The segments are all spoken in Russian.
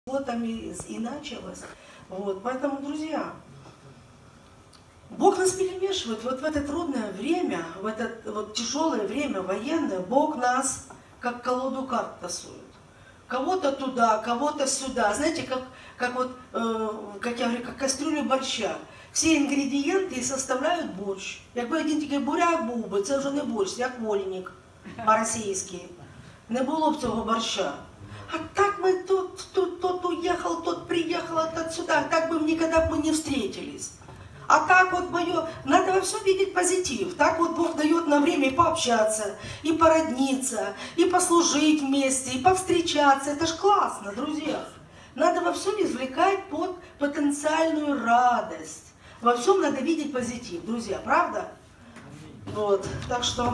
Вот там и началось. Вот, поэтому, друзья, Бог нас перемешивает вот в это трудное время, в это вот тяжелое время военное, Бог нас как колоду карт тасует. Кого-то туда, кого-то сюда. Знаете, как я говорю, как кастрюлю борща. Всі інгредієнти составляють борщ. Якби один тільки буряк був би, це вже не борщ, як вольник по-російськи. Не було б цього борща. А так мы тот уехал, тот приехал, тот сюда, так бы никогда бы мы не встретились. А так вот надо во всем видеть позитив. Так вот Бог дает нам время и пообщаться, и породниться, и послужить вместе, и повстречаться. Это ж классно, друзья. Надо во всем извлекать потенциальную радость. Во всем надо видеть позитив, друзья, правда? Вот, так что,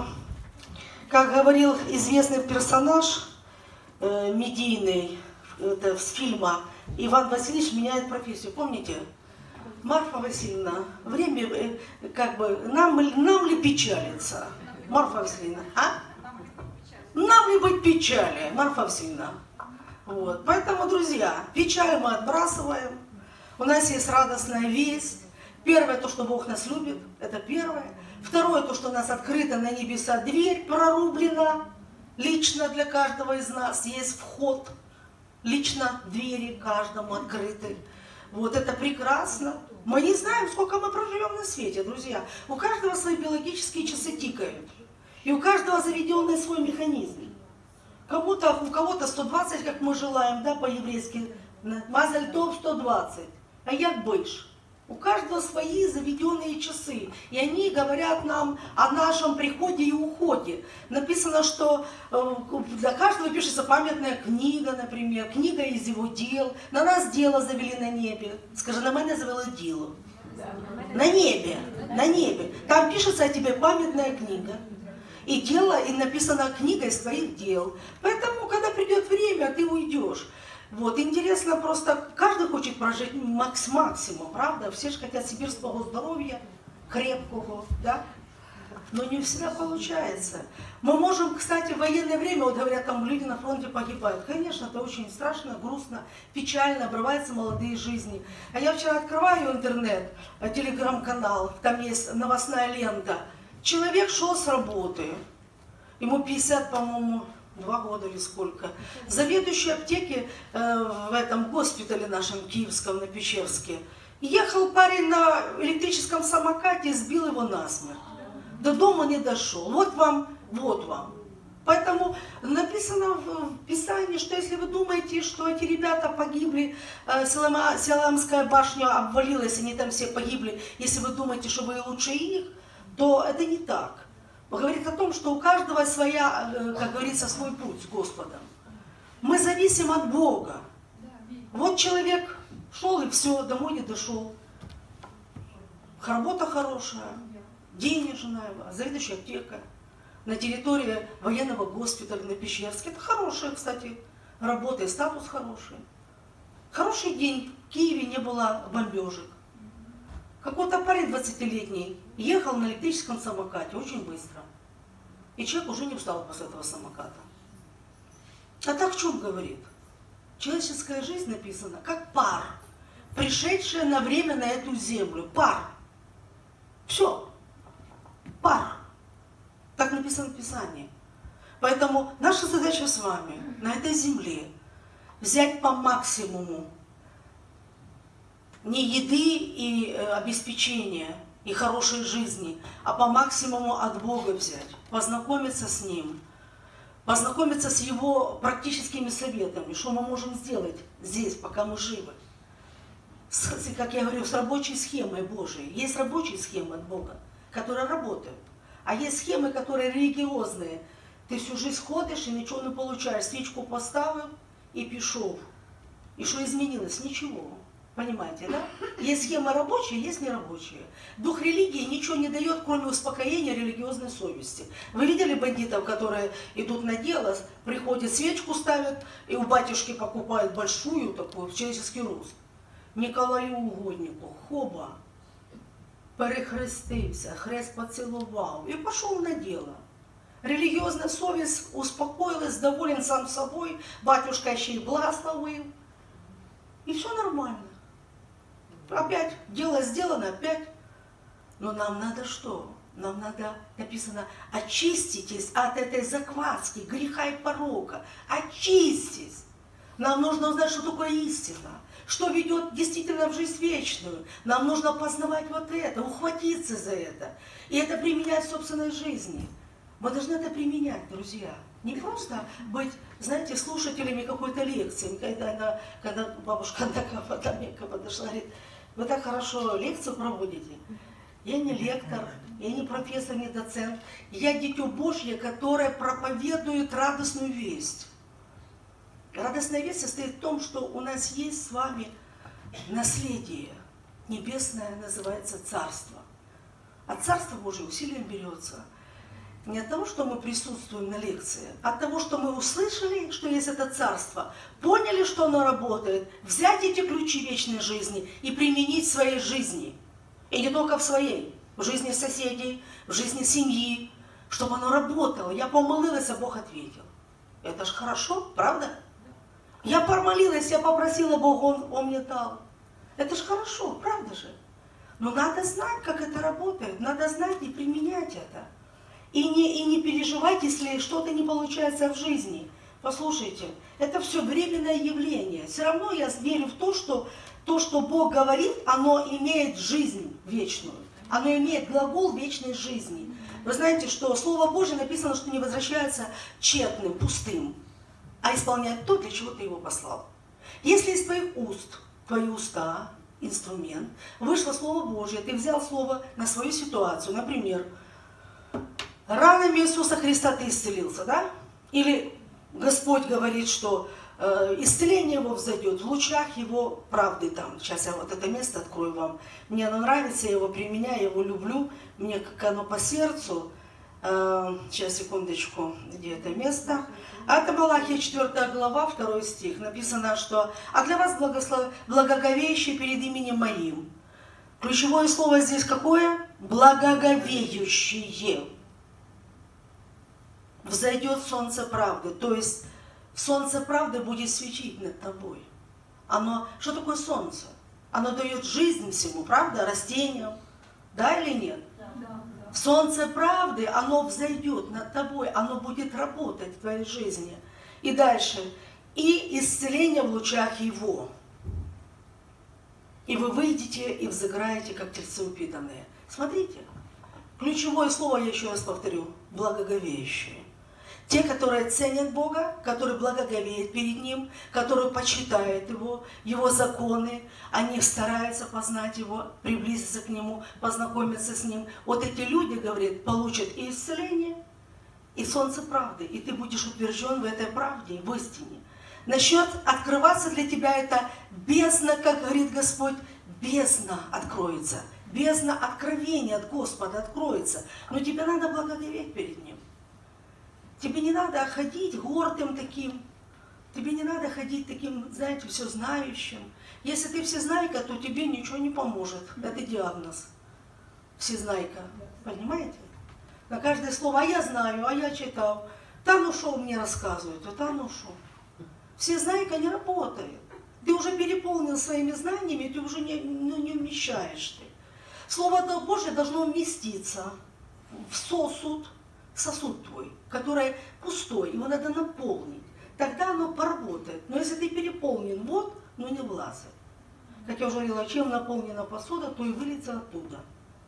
как говорил известный персонаж медийный с фильма «Иван Васильевич меняет профессию». Помните? Марфа Васильевна, время, нам ли печалиться? Марфа Васильевна, а? Нам ли быть печали, Марфа Васильевна? Вот. Поэтому, друзья, печаль мы отбрасываем. У нас есть радостная весть. Первое, то, что Бог нас любит, это первое. Второе, то, что у нас открыта на небеса дверь, прорублена лично для каждого из нас. Есть вход, лично двери каждому открыты. Вот это прекрасно. Мы не знаем, сколько мы проживем на свете, друзья. У каждого свои биологические часы тикают. И у каждого заведенный свой механизм. У кого-то 120, как мы желаем, да, по-еврейски. Мазаль тов 120. А як быш? У каждого свои заведенные часы. И они говорят нам о нашем приходе и уходе. Написано, что для каждого пишется памятная книга, например. Книга из его дел. На нас дело завели на небе. Скажи, на меня завело дело. На небе. На небе. Там пишется о тебе памятная книга. И дело, и написана книга из твоих дел. Поэтому, когда придет время, ты уйдешь. Вот, интересно, просто каждый хочет прожить максимум, правда? Все же хотят сибирского здоровья, крепкого, да? Но не всегда получается. Мы можем, кстати, в военное время, вот говорят, там люди на фронте погибают. Конечно, это очень страшно, грустно, печально, обрываются молодые жизни. А я вчера открываю интернет, телеграм-канал, там есть новостная лента. Человек шел с работы, ему 50, по-моему, 2 года или сколько. Заведующий аптеки в этом госпитале нашем киевском на Печерске. Ехал парень на электрическом самокате и сбил его насмерть. До дома не дошел. Вот вам, вот вам. Поэтому написано в Писании, что если вы думаете, что эти ребята погибли, Силамская башня обвалилась, они там все погибли, если вы думаете, что вы лучше их, то это не так. Говорит о том, что у каждого своя, как говорится, свой путь с Господом. Мы зависим от Бога. Вот человек шел и все, домой не дошел. Работа хорошая, денежная, заведующая аптека. На территории военного госпиталя на Печерске. Это хорошая, кстати, работа и статус хороший. Хороший день. В Киеве не было бомбежек. Какой-то парень 20-летний ехал на электрическом самокате очень быстро. И человек уже не встал после этого самоката. А так в чем говорит? Человеческая жизнь написана как пар, пришедшая на время на эту землю. Пар. Все. Пар. Так написано в Писании. Поэтому наша задача с вами на этой земле взять по максимуму не еды и обеспечения, и хорошей жизни, а по максимуму от Бога взять, познакомиться с Ним, познакомиться с Его практическими советами, что мы можем сделать здесь, пока мы живы. Как я говорю, с рабочей схемой Божией. Есть рабочие схемы от Бога, которые работают, а есть схемы, которые религиозные. Ты всю жизнь ходишь и ничего не получаешь, свечку поставил и пішов. И что изменилось? Ничего. Понимаете, да? Есть схема рабочая, есть нерабочая. Дух религии ничего не дает, кроме успокоения религиозной совести. Вы видели бандитов, которые идут на дело, приходят, свечку ставят, и у батюшки покупают большую такую, в человеческий рост. Николаю Угоднику, хоба, перехрестився, хрест поцілував и пошел на дело. Религиозная совесть успокоилась, доволен сам собой, батюшка еще и благословил. все нормально. Опять дело сделано, опять. Но нам надо что? Нам надо, написано, очиститесь от этой закваски, греха и порока. Очиститесь. Нам нужно узнать, что такое истина, что ведет действительно в жизнь вечную. Нам нужно познавать вот это, ухватиться за это. И это применять в собственной жизни. Мы должны это применять, друзья. Не просто быть, знаете, слушателями какой-то лекции. Когда бабушка мне подошла, говорит, вы так хорошо лекцию проводите. Я не лектор, я не профессор, не доцент. Я дитё Божье, которое проповедует радостную весть. Радостная весть состоит в том, что у нас есть с вами наследие. Небесное называется Царство. А Царство Божие усилием берется не от того, что мы присутствуем на лекции, а от того, что мы услышали, что есть это Царство, поняли, что оно работает, взять эти ключи вечной жизни и применить в своей жизни. И не только в своей, в жизни соседей, в жизни семьи, чтобы оно работало. Я помолилась, а Бог ответил. Это же хорошо, правда? Я помолилась, я попросила Бога, Он мне дал. Это же хорошо, правда же? Но надо знать, как это работает, надо знать и применять это. И не переживать, если что-то не получается в жизни. Послушайте, это все временное явление. Все равно я верю в то, что Бог говорит, оно имеет жизнь вечную. Оно имеет глагол вечной жизни. Вы знаете, что Слово Божье написано, что не возвращается тщетным, пустым, а исполняет то, для чего ты его послал. Если из твоих уст, твои уста, инструмент, вышло Слово Божье, ты взял Слово на свою ситуацию, например, ранами Иисуса Христа ты исцелился, да? Или Господь говорит, что исцеление его взойдет в лучах его правды там. Сейчас я вот это место открою вам. Мне оно нравится, я его применяю, я его люблю, мне как оно по сердцу. Сейчас, секундочку, где это место? Это Малахия 4 глава, 2 стих. Написано, что «А для вас благоговеющие перед именем моим». Ключевое слово здесь какое? Благоговеющие. Взойдет солнце правды. То есть солнце правды будет светить над тобой. Что такое солнце? Оно дает жизнь всему, правда? Растениям. Да или нет? Да. Солнце правды, оно взойдет над тобой, оно будет работать в твоей жизни. И дальше. И исцеление в лучах его. И вы выйдете и взыграете, как тельцы упитанные. Смотрите. Ключевое слово, я еще раз повторю. Благоговеющие. Те, которые ценят Бога, которые благоговеют перед Ним, которые почитают Его, Его законы, они стараются познать Его, приблизиться к Нему, познакомиться с Ним. Вот эти люди, говорят, получат и исцеление, и солнце правды, и ты будешь утвержден в этой правде, в истине. Начнет открываться для тебя это бездна, как говорит Господь, бездна откроется, бездна откровения от Господа откроется, но тебе надо благоговеть перед Ним. Тебе не надо ходить гордым таким, тебе не надо ходить таким, знаете, все знающим. Если ты всезнайка, то тебе ничего не поможет. Это диагноз. Всезнайка. Понимаете? На каждое слово, а я знаю, а я читал. Да ну шо мне рассказывают, а да ну шо. Всезнайка не работает. Ты уже переполнен своими знаниями, ты уже не вмещаешь. Слово Божье должно вместиться в сосуд твой, который пустой, его надо наполнить. Тогда оно поработает. Но если ты переполнен, не влазит. Как я уже говорила, чем наполнена посуда, то и выльется оттуда.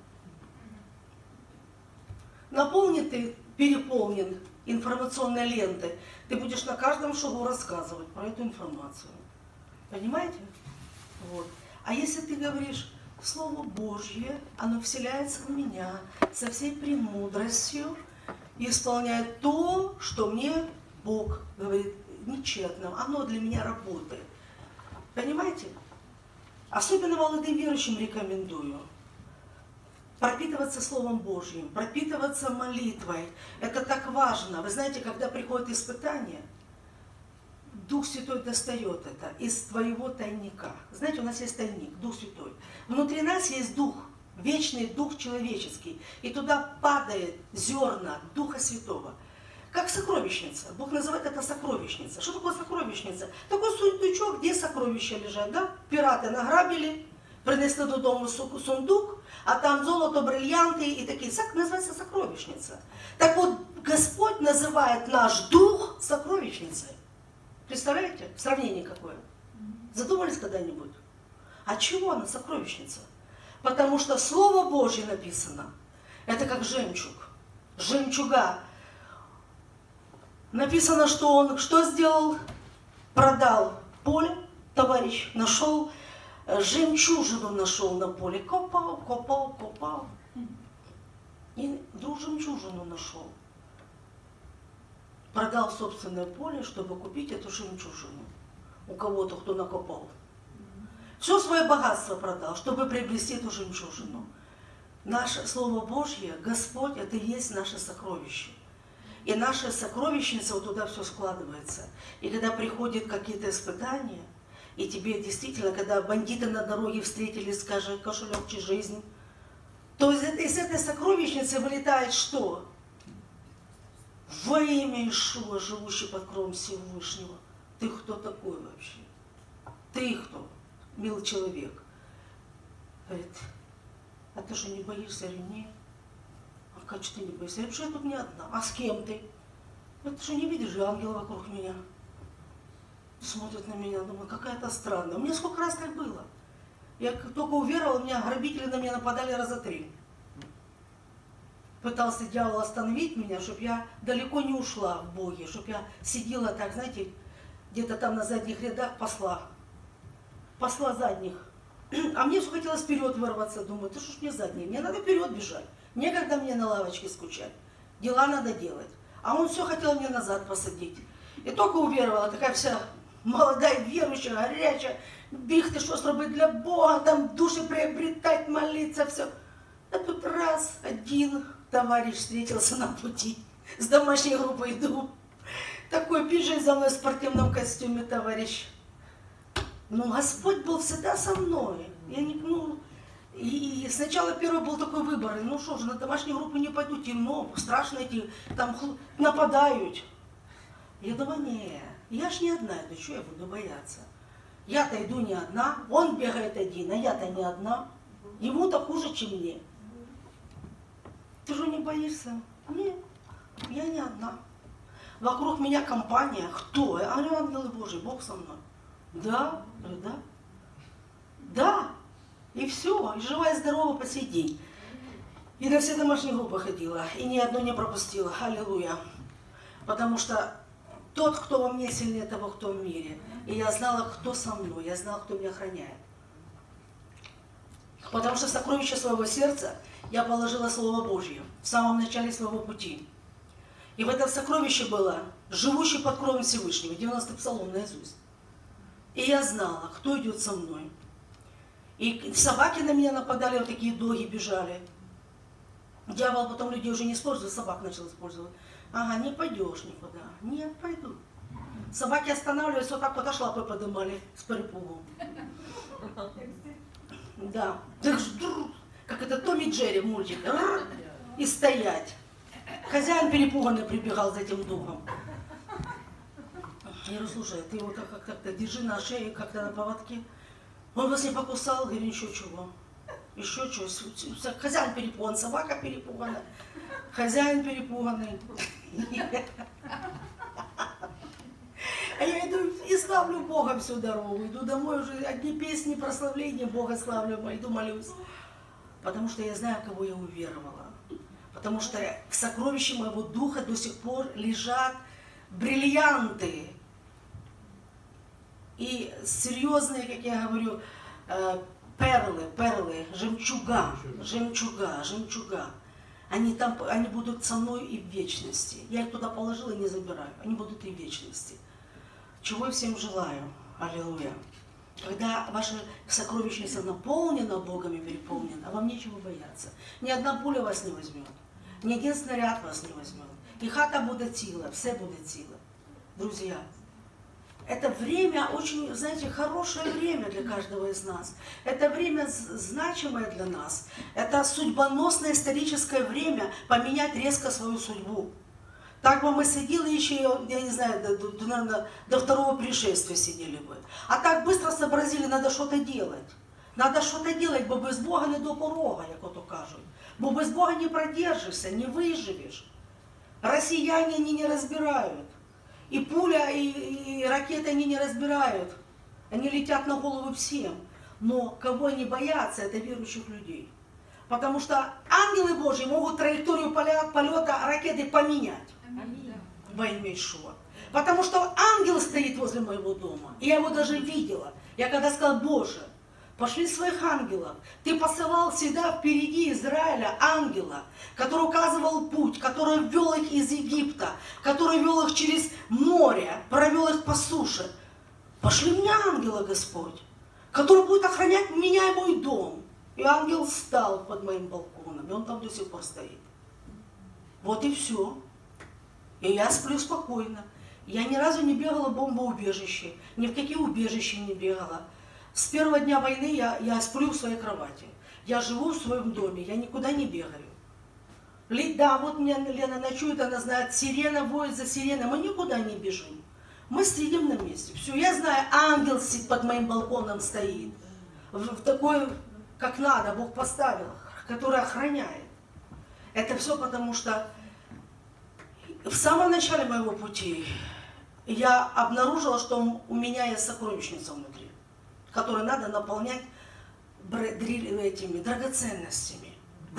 Наполнен ты, переполнен информационной лентой, ты будешь на каждом шагу рассказывать про эту информацию. Понимаете? Вот. А если ты говоришь, Слово Божье, оно вселяется в меня со всей премудростью, и исполняет то, что мне Бог говорит, нечетно, оно для меня работает. Понимаете? Особенно молодым верующим рекомендую пропитываться Словом Божьим, пропитываться молитвой. Это так важно. Вы знаете, когда приходит испытание, Дух Святой достает это из твоего тайника. Знаете, у нас есть тайник, Дух Святой. Внутри нас есть Дух, вечный Дух человеческий. И туда падает зерна Духа Святого. как сокровищница. Бог называет это сокровищница. Что такое сокровищница? Такой сундучок, где сокровища лежат, да? Пираты награбили, принесли додому сундук, а там золото, бриллианты и такие. Называется сокровищница. Так вот, Господь называет наш дух сокровищницей. Представляете? Сравнение какое? Задумались когда-нибудь? А чего она сокровищница? Потому что Слово Божье написано. Это как жемчуг. Жемчуга. Написано, что он что сделал? Продал поле, товарищ, нашел жемчужину на поле. Копал. И вдруг жемчужину нашел. Продал собственное поле, чтобы купить эту жемчужину. У кого-то, кто накопал. Все свое богатство продал, чтобы приобрести эту жемчужину. Наше Слово Божье, Господь, это и есть наше сокровище. И наша сокровищница, вот туда все складывается. И когда приходят какие-то испытания, и тебе действительно, когда бандиты на дороге встретили, скажи, кошелек чи жизнь, то из этой сокровищницы вылетает что? Во имя Иешуа, живущий под кровом Всевышнего. Ты кто такой вообще? Ты кто? Милый человек. Говорит, а ты что, не боишься? Я говорю, нет. А как же ты не боишься? Я говорю, что я тут не одна. А с кем ты? Ты что, не видишь же ангела вокруг меня? Смотрит на меня, думаю, какая-то странная. У меня сколько раз так было. Я только уверовала, у меня грабители на меня нападали раза 3. Пытался дьявол остановить меня, чтобы я далеко не ушла в Боге, чтобы я сидела так, знаете, где-то там на задних рядах посла задних. А мне все хотелось вперед вырваться. Думаю, ты что ж мне задний? Мне надо вперед бежать. Некогда мне на лавочке скучать. Дела надо делать. А он все хотел мне назад посадить. И только уверовала, такая вся молодая, верующая, горячая. Біг ти щось робити для Бога, там души приобретать, молиться, все. А тут раз, один товарищ встретился на пути. С домашней группой иду. Такой бежит за мной в спортивном костюме, товарищ. Но Господь был всегда со мной. Я не, и сначала первый был такой выбор. Ну что же, на домашнюю группу не пойду, темно, страшно идти, там нападают. Я думаю, не, я ж не одна иду, что я буду бояться? Я-то иду не одна, он бегает один, а я-то не одна. Ему-то хуже, чем мне. Ты же не боишься? Нет, я не одна. Вокруг меня компания. Кто? Я говорю, ангелы Божьи, Бог со мной. Да, да. Да. И все. И жива и здорова по сей день. И на все домашние группы ходила. И ни одну не пропустила. Аллилуйя. Потому что тот, кто во мне, сильнее того, кто в мире. И я знала, кто со мной. Я знала, кто меня охраняет. Потому что в сокровище своего сердца я положила Слово Божье в самом начале своего пути. И в этом сокровище было живущий под кровом Всевышнего, 90-й псалом наизусть. И я знала, кто идет со мной. И собаки на меня нападали, вот такие доги бежали. Дьявол потом людей уже не использует, собак начал использовать. Ага, не пойдешь никуда. Нет, пойду. Собаки останавливались, вот так вот аж лапы поднимали с перепугу. Да. Как это Том и Джерри в мультике. И стоять. Хозяин перепуганный прибегал за этим духом. Я говорю, слушай, ты его как-то держи на шее, как-то на поводке. Он вас не покусал? Говорю, еще чего. Еще чего. Хозяин перепуган, собака перепугана. Хозяин перепуганный. А я иду и славлю Бога всю дорогу. Иду домой, уже одни песни, прославления Бога славлю, иду молюсь. Потому что я знаю, кого я уверовала. Потому что в сокровище моего духа до сих пор лежат бриллианты. И серьезные, как я говорю, перлы, жемчуга. Они будут со мной и в вечности. Я их туда положила и не забираю. Они будут и в вечности. Чего я всем желаю. Аллилуйя. Когда ваша сокровищница наполнена Богом и переполнена, вам нечего бояться. Ни одна пуля вас не возьмет. Ни один снаряд вас не возьмет. И хата будет ціла, все будет ціла. Друзья, это время очень, знаете, хорошее время для каждого из нас. Это время значимое для нас. Это судьбоносное историческое время поменять резко свою судьбу. Так бы мы сидели еще, я не знаю, наверное, до второго пришествия сидели бы. А так быстро сообразили, надо что-то делать. Надо что-то делать, бо без Бога не до порога, як ото кажуть. Бо без Бога не продержишься, не выживешь. Россияне они не разбирают. И пуля, и ракеты они не разбирают. Они летят на голову всем. Но кого они боятся, это верующих людей. Потому что ангелы Божьи могут траекторию полета ракеты поменять. Во имя Ишуа. Потому что ангел стоит возле моего дома. И я его даже видела. Я когда сказала: Боже, пошли своих ангелов. Ты посылал всегда впереди Израиля ангела, который указывал путь, который ввел их из Египта, который вел их через море, провел их по суше. Пошли мне ангела, Господь, который будет охранять меня и мой дом. И ангел встал под моим балконом, и он там до сих пор стоит. Вот и все. И я сплю спокойно. Я ни разу не бегала в бомбоубежище, ни в какие убежища не бегала. С первого дня войны я сплю в своей кровати. Я живу в своем доме, я никуда не бегаю. Да, вот меня Лена ночует, она знает, сирена воет за сиреной, мы никуда не бежим. Мы сидим на месте. Все, я знаю, ангел под моим балконом стоит. В такой, как надо, Бог поставил, который охраняет. Это все потому, что в самом начале моего пути я обнаружила, что у меня есть сокровищница внутри, которую надо наполнять этими драгоценностями.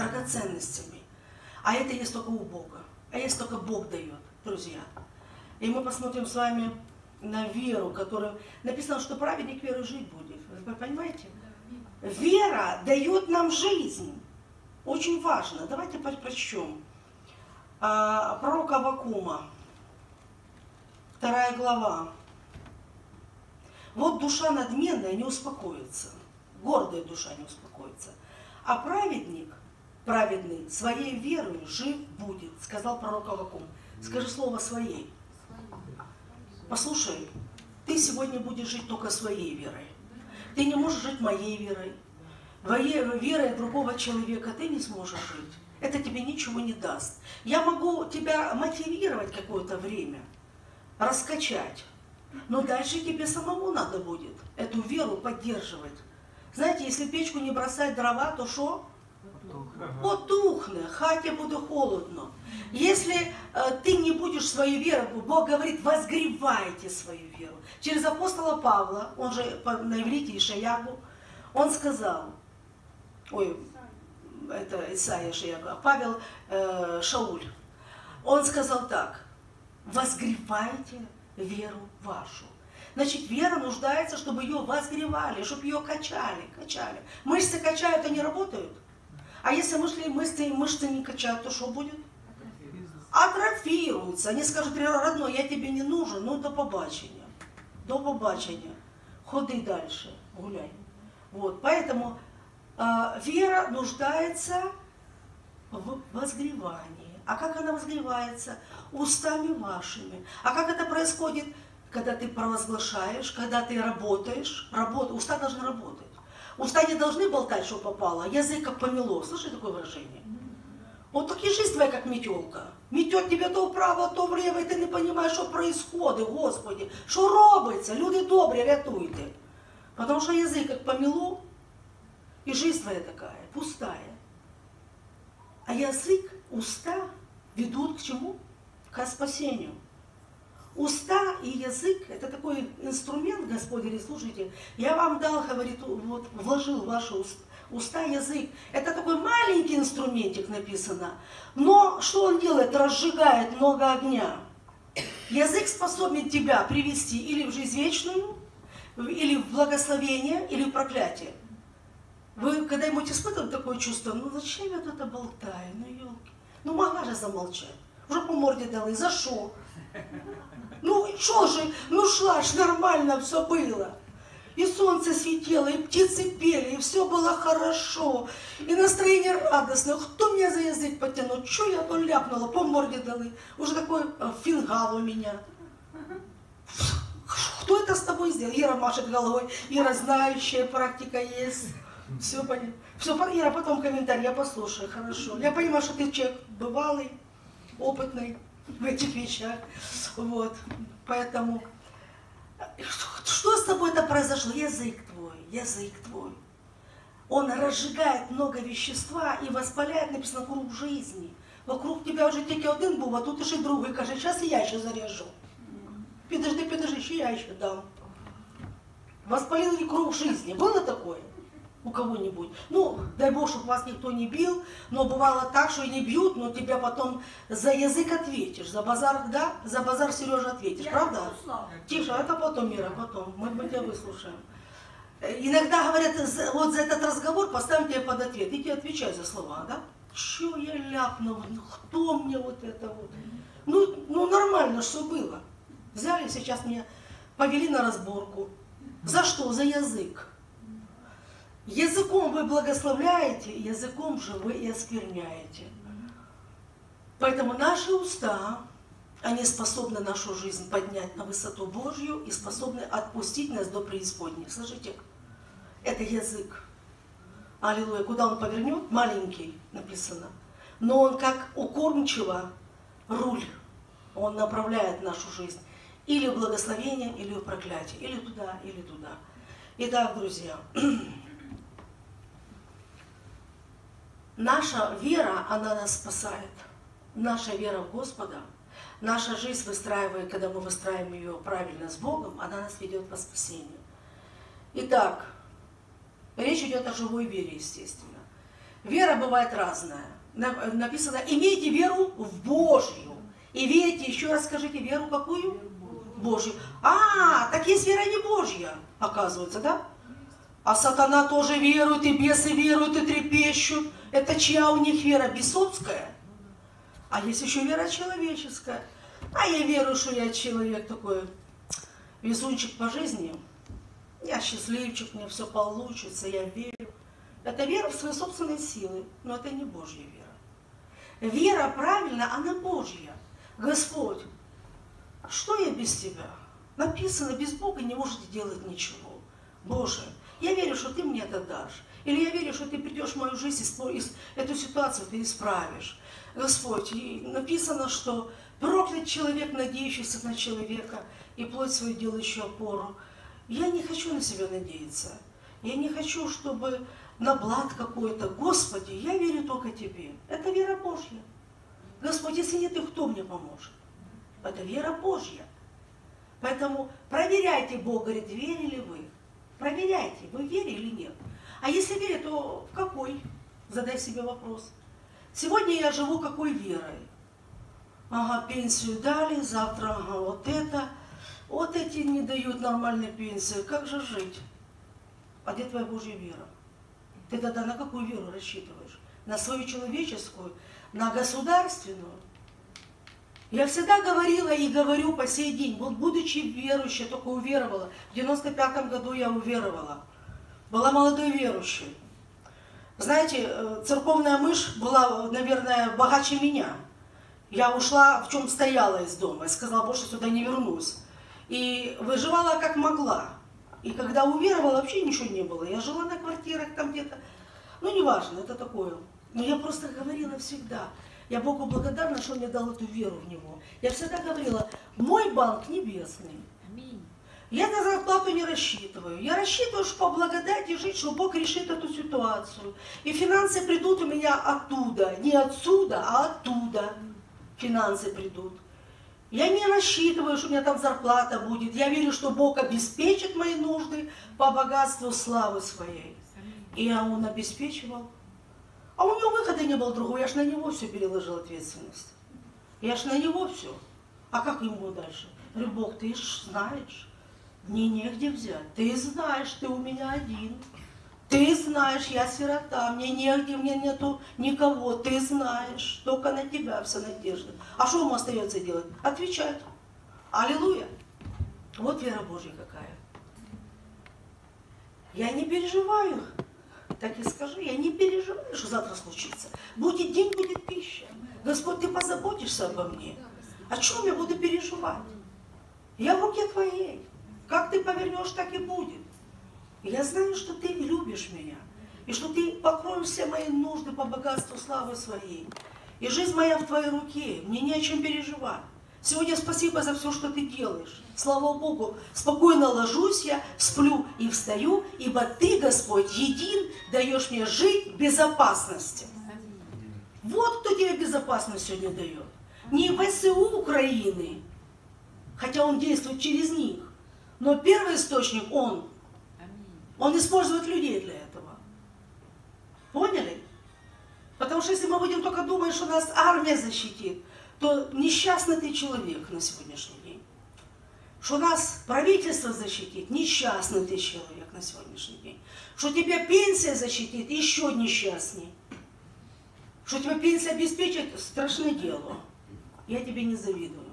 А это есть только у Бога. А есть только Бог дает, друзья. И мы посмотрим с вами на веру, которая написано, что праведник верой жить будет. Вы понимаете? Вера дает нам жизнь. Очень важно. Давайте прочтем. Пророка Аввакума, 2 глава. Вот душа надменная не успокоится, гордая душа не успокоится, а праведный, своей верой жив будет, сказал пророк Аввакум. Скажи слово своей. Послушай, ты сегодня будешь жить только своей верой. Ты не можешь жить моей верой. Верой другого человека ты не сможешь жить. Это тебе ничего не даст. Я могу тебя мотивировать какое-то время, раскачать. Но дальше тебе самому надо будет эту веру поддерживать. Знаете, если в печку не бросать дрова, то что? Потухне, хаті буде холодно. Если ты не будешь свою веру, Бог говорит, возгревайте свою веру. Через апостола Павла, он же на иврите Ишаяху, он сказал, это Исаия Шаяху, Павел Шауль, он сказал так: возгревайте веру вашу. Значит, вера нуждается, чтобы ее возгревали, чтобы ее качали. Мышцы качают, они работают. А если мышцы не качают, то что будет? Атрофируются. Они скажут: родной, я тебе не нужен, ну до побачення. До побачення. Ходи дальше, гуляй. Вот, поэтому вера нуждается в возгревании. А как она возгревается? Устами вашими. А как это происходит? Когда ты провозглашаешь, когда ты работаешь, уста должны работать. Уста не должны болтать, что попало, язык как помело. Слышите такое выражение? Вот так и жизнь твоя, как метелка. Метет тебе то вправо, то влево, и ты не понимаешь, что происходит, Господи. Что робиться? Люди добрые, рятуйте. Потому что язык как помело, и жизнь твоя такая, пустая. А язык, уста ведут к чему? К спасению. Уста и язык – это такой инструмент, Господь говорит, слушайте, я вам дал, говорит, вот, вложил в ваши уста язык. Это такой маленький инструментик написано, но что он делает? Разжигает много огня. Язык способен тебя привести или в жизнь вечную, или в благословение, или в проклятие. Вы когда-нибудь испытывали такое чувство, ну зачем я тут это болтаю, ну елки, ну могла же замолчать, уже по морде дала, за что? Ну что же, ну шла ж, нормально все было. И солнце светило, и птицы пели, и все было хорошо, и настроение радостное. Кто меня за язык потянул? Что я то ляпнула, по морде дали. Уже такой фингал у меня. Кто это с тобой сделал? Ира машет головой, Ира знающая, практика есть. Все понятно. Все, Ира, потом комментарий, я послушаю, хорошо. Я понимаю, что ты человек бывалый, опытный. в этих вещах. Вот. Поэтому, что с тобой-то произошло? Язык твой, язык твой. Он разжигает много вещества и воспаляет, написано, круг жизни. Вокруг тебя вже тільки один був, а тут ще другий. Каже, зараз і я ще заряжу. Подожди, ще я ще дам. Воспалил круг жизни. Было такое у кого-нибудь? Ну, дай Бог, чтобы вас никто не бил, но бывало так, что и не бьют, но тебя потом за язык ответишь, за базар, да? За базар, Сережа, ответишь, правда? Тише, это потом, Мира, потом. Мы тебя выслушаем. Иногда говорят, вот за этот разговор поставим тебя под ответ. И тебе отвечай за слова, да? Что я ляпнул? Кто мне вот это вот? Ну нормально, что было. Взяли, сейчас меня повели на разборку. За что? За язык. Языком вы благословляете, языком же вы и оскверняете. Поэтому наши уста, они способны нашу жизнь поднять на высоту Божью и способны отпустить нас до преисподней. Слышите? Это язык. Аллилуйя. Куда он повернет? Маленький, написано. Но он как у кормчего руль. Он направляет нашу жизнь. Или в благословение, или в проклятие. Или туда, или туда. Итак, друзья. Наша вера, она нас спасает. Наша вера в Господа, наша жизнь выстраивает, когда мы выстраиваем ее правильно с Богом, она нас ведет во спасение. Итак, речь идет о живой вере, естественно. Вера бывает разная. Написано, имейте веру в Божью. И верите, еще раз скажите, веру какую? Божью. Так есть вера не Божья, оказывается, да? А сатана тоже верует, и бесы веруют, и трепещут. Это чья у них вера? Бесовская? А есть еще вера человеческая. А я верую, что я человек такой, везунчик по жизни. Я счастливчик, мне все получится, я верю. Это вера в свои собственные силы, но это не Божья вера. Вера правильно, она Божья. Господь, что я без Тебя? Написано, без Бога не можете делать ничего. Боже, я верю, что Ты мне это дашь. Или я верю, что Ты придешь в мою жизнь, и эту ситуацию Ты исправишь. Господь, и написано, что проклят человек, надеющийся на человека, и плоть свою делающую опору. Я не хочу на себя надеяться. Я не хочу, чтобы на блат какой-то. Господи, я верю только Тебе. Это вера Божья. Господь, если нет, и кто мне поможет? Это вера Божья. Поэтому проверяйте Бога, говорит, верили вы. Проверяйте, вы верили или нет. А если верите, то в какой? Задай себе вопрос. Сегодня я живу какой верой? Ага, пенсию дали, завтра ага, вот это. Вот эти не дают нормальной пенсии. Как же жить? А где твоя Божья вера? Ты тогда на какую веру рассчитываешь? На свою человеческую? На государственную? Я всегда говорила и говорю по сей день, вот будучи верующей, только уверовала. В 95-м году я уверовала. Была молодой верующей. Знаете, церковная мышь была, наверное, богаче меня. Я ушла, в чем стояла из дома, и сказала, больше сюда не вернусь. И выживала как могла. И когда уверовала, вообще ничего не было. Я жила на квартирах там где-то. Ну, неважно, это такое. Но я просто говорила всегда. Я Богу благодарна, что Он мне дал эту веру в Него. Я всегда говорила, мой банк небесный. Я на зарплату не рассчитываю. Я рассчитываю, что по благодати жить, что Бог решит эту ситуацию. И финансы придут у меня оттуда. Не отсюда, а оттуда финансы придут. Я не рассчитываю, что у меня там зарплата будет. Я верю, что Бог обеспечит мои нужды по богатству славы своей. И Он обеспечивал. А у него выхода не было другого. Я ж на Него все переложил ответственность. Я ж на Него все. А как ему дальше? Говорю, Бог, ты ж знаешь. Мне негде взять. Ты знаешь, ты у меня один. Ты знаешь, я сирота, мне негде, мне нету никого. Ты знаешь, только на Тебя вся надежда. А что ему остается делать? Отвечать. Аллилуйя. Вот вера Божья какая. Я не переживаю. Так и скажи, я не переживаю, что завтра случится. Будет день, будет пища. Господь, Ты позаботишься обо мне. О чем я буду переживать? Я в руке Твоей. Как Ты повернешь, так и будет. И я знаю, что Ты любишь меня. И что Ты покроешь все мои нужды по богатству славы Своей. И жизнь моя в твоей руке, мне не о чем переживать. Сегодня спасибо за все, что ты делаешь. Слава Богу, спокойно ложусь я, сплю и встаю, ибо ты, Господь, един, даешь мне жить в безопасности. Вот кто тебе безопасность сегодня дает. Не ВСУ Украины, хотя он действует через них, но первый источник он. Он использует людей для этого. Поняли? Потому что если мы будем только думать, что нас армия защитит, то несчастный ты человек на сегодняшний день. Что нас правительство защитит, несчастный ты человек на сегодняшний день. Что тебя пенсия защитит, еще несчастней. Что тебя пенсия обеспечит, страшное дело. Я тебе не завидую.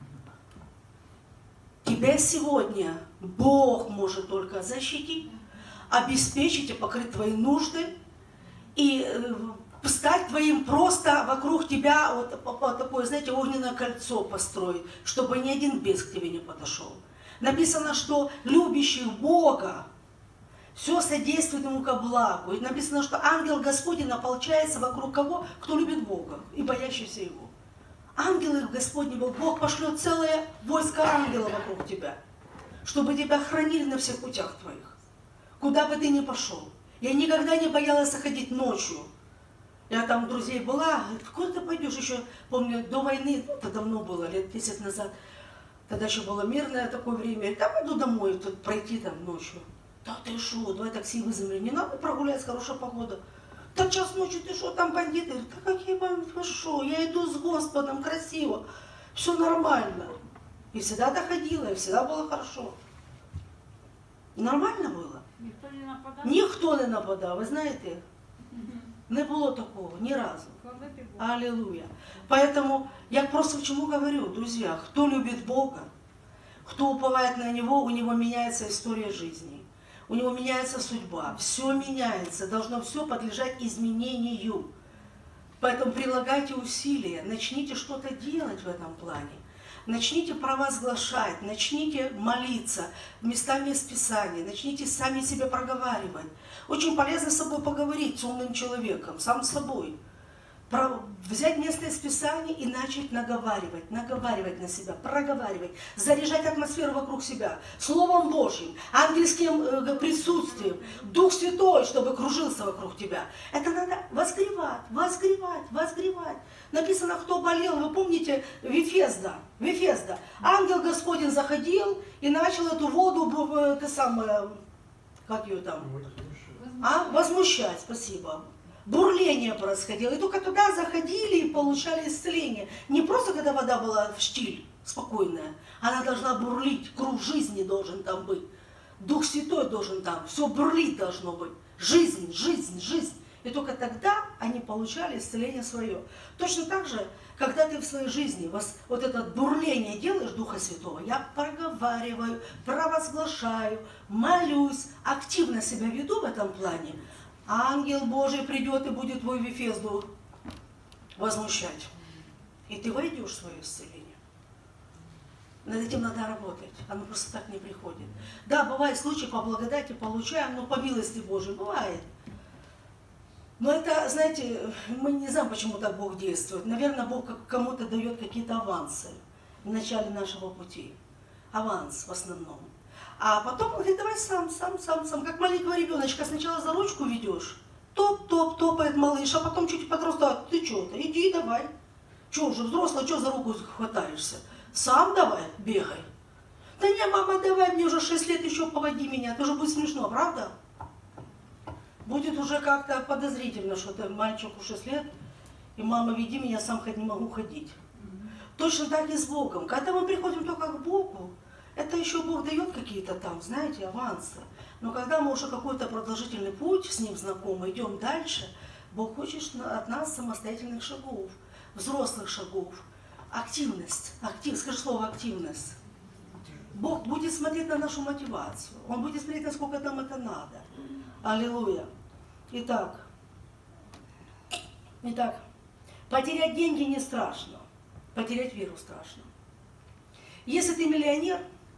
Тебя сегодня Бог может только защитить, обеспечить и покрыть твои нужды, и стать твоим просто вокруг тебя, вот такое, знаете, огненное кольцо построить, чтобы ни один бес к тебе не подошел. Написано, что любящих Бога все содействует ему ко благу. И написано, что ангел Господень ополчается вокруг кого? Кто любит Бога и боящийся Его. Ангелы Господни, Бог пошлет целое войско ангелов вокруг тебя, чтобы тебя хранили на всех путях твоих, куда бы ты ни пошел. Я никогда не боялась ходить ночью. Я там у друзей была, говорит, куда ты пойдешь? Еще, помню, до войны, это давно было, лет 10 назад, тогда еще было мирное такое время. Там иду домой, тут пройти там ночью. Да ты шо, давай такси вызовем. Не надо прогуляться, хорошая погода. Так час ночи, ты что, там бандиты? Говорит, да какие бандиты, вы шо? Я иду с Господом, красиво, все нормально. И всегда доходила, и всегда было хорошо. Нормально было. Ніхто не нападав? Ніхто не нападав, ви знаєте? Не було такого, ни разу. Аллилуйя. Поэтому я просто к чему говорю, друзья, кто любит Бога, кто уповает на Него, у него меняется история жизни, у него меняется судьба, все меняется, должно все подлежать изменению. Поэтому прилагайте усилия, начните что-то делать в этом плане. Начните провозглашать, начните молиться местами из Писания, начните сами себе проговаривать. Очень полезно с собой поговорить, с умным человеком, сам с собой. Взять место из Писания и начать наговаривать на себя, проговаривать, заряжать атмосферу вокруг себя Словом Божьим, ангельским присутствием, Дух Святой, чтобы кружился вокруг тебя. Это надо возгревать, возгревать, возгревать. Написано, кто болел, вы помните, Вифезда. Ангел Господень заходил и начал эту воду, как ее там? Возмущать, спасибо. Бурление происходило. И только туда заходили и получали исцеление. Не просто, когда вода была в штиль, спокойная. Она должна бурлить. Круг жизни должен там быть. Дух Святой должен там. Все бурлить должно быть. Жизнь, жизнь, жизнь. И только тогда они получали исцеление свое. Точно так же, когда ты в своей жизни вот это бурление делаешь Духа Святого, я проговариваю, провозглашаю, молюсь, активно себя веду в этом плане, ангел Божий придет и будет твою Вифезду возмущать. И ты войдешь в свое исцеление. Над этим надо работать. Оно просто так не приходит. Да, бывает случаи, по благодати получаем, но по милости Божией бывает. Но это, знаете, мы не знаем, почему так Бог действует. Наверное, Бог кому-то дает какие-то авансы в начале нашего пути. Аванс в основном. А потом он говорит, давай сам. Как маленького ребеночка сначала за ручку ведешь, топает малыш, а потом чуть подрастает. Ты что-то, иди давай. Что уже взрослый, что за руку хватаешься? Сам давай, бегай. Да не, мама, давай, мне уже 6 лет, еще поводи меня. Это уже будет смешно, правда? Будет уже как-то подозрительно, что ты мальчику 6 лет, и мама, веди меня, сам хоть не могу ходить. Точно так и с Богом. Когда мы приходим только к Богу, это еще Бог дает какие-то там, знаете, авансы. Но когда мы уже какой-то продолжительный путь с Ним знакомы, идем дальше, Бог хочет от нас самостоятельных шагов, взрослых шагов. Активность. Скажи слово активность. Бог будет смотреть на нашу мотивацию. Он будет смотреть, насколько нам это надо. Аллилуйя. Итак, потерять деньги не страшно, потерять веру страшно. Если ты миллионер,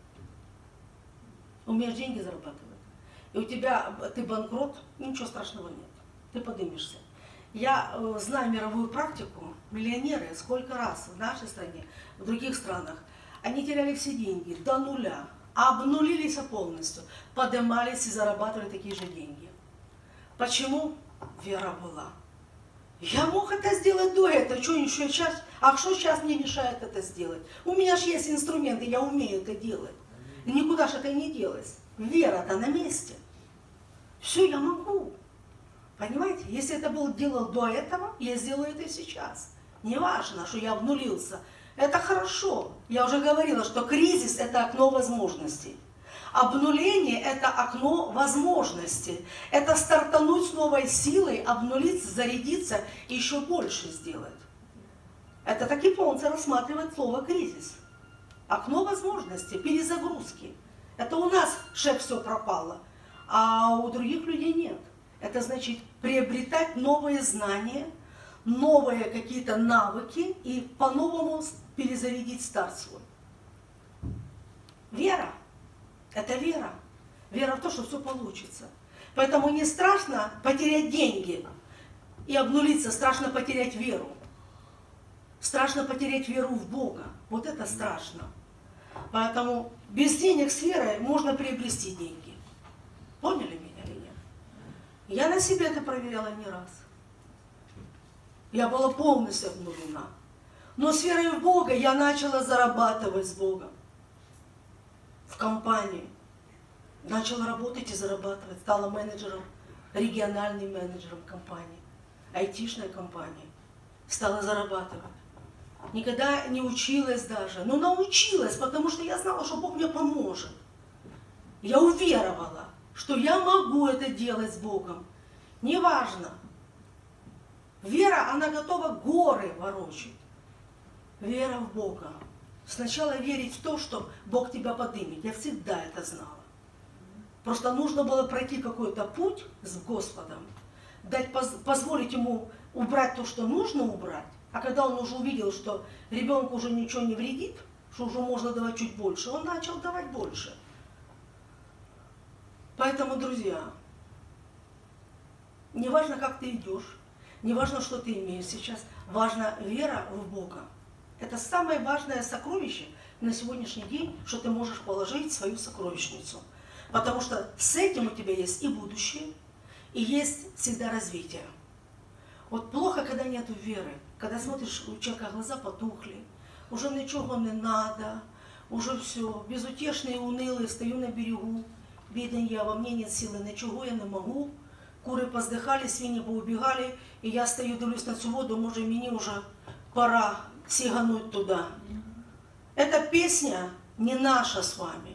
умеешь деньги зарабатывать, и ты банкрот, ничего страшного нет, ты поднимешься. Я знаю мировую практику. Миллионеры сколько раз в нашей стране, в других странах, они теряли все деньги до нуля, обнулились полностью, поднимались и зарабатывали такие же деньги. Почему? Вера была. Я мог это сделать до этого, что еще сейчас? А что сейчас мне мешает это сделать? У меня же есть инструменты, я умею это делать. И никуда же это не делось. Вера-то на месте. Все, я могу. Понимаете? Если это было делал до этого, я сделаю это и сейчас. Не важно, что я обнулился. Это хорошо. Я уже говорила, что кризис – это окно возможностей. Обнуление – это окно возможностей. Это стартануть с новой силой, обнулиться, зарядиться и еще больше сделать. Это так японцы рассматривают слово «кризис». Окно возможностей, перезагрузки. Это у нас все пропало, а у других людей нет. Это значит приобретать новые знания, новые какие-то навыки и по-новому перезарядить старт свой. Вера. Это вера. Вера в то, что все получится. Поэтому не страшно потерять деньги и обнулиться, страшно потерять веру. Страшно потерять веру в Бога. Вот это страшно. Поэтому без денег с верой можно приобрести деньги. Поняли меня или нет? Я на себе это проверяла не раз. Я была полностью обнулена. Но с верой в Бога я начала зарабатывать с Богом. В компании. Начала работать и зарабатывать. Стала менеджером, региональным менеджером компании. Айтишной компании. Стала зарабатывать. Никогда не училась даже. Но научилась, потому что я знала, что Бог мне поможет. Я уверовала, что я могу это делать с Богом. Неважно. Вера, она готова горы ворочать. Вера в Бога. Сначала верить в то, что Бог тебя поднимет. Я всегда это знала. Просто нужно было пройти какой-то путь с Господом, позволить Ему убрать то, что нужно убрать. А когда он уже увидел, что ребенку уже ничего не вредит, что уже можно давать чуть больше, он начал давать больше. Поэтому, друзья, не важно, как ты идешь, не важно, что ты имеешь сейчас, важна вера в Бога. Это самое важное сокровище на сегодняшний день, что ты можешь положить в свою сокровищницу. Потому что с этим у тебя есть и будущее, и есть всегда развитие. Вот плохо, когда нет веры. Когда смотришь, у человека глаза потухли, уже ничего не надо, уже все, безутешный, унылый, стою на берегу. Бедный я, во мне нет силы, ничего я не могу. Куры поздыхали, свиньи поубегали, и я стою, дивлюсь на цю воду, може мне уже пора сигануть туда. Эта песня не наша с вами.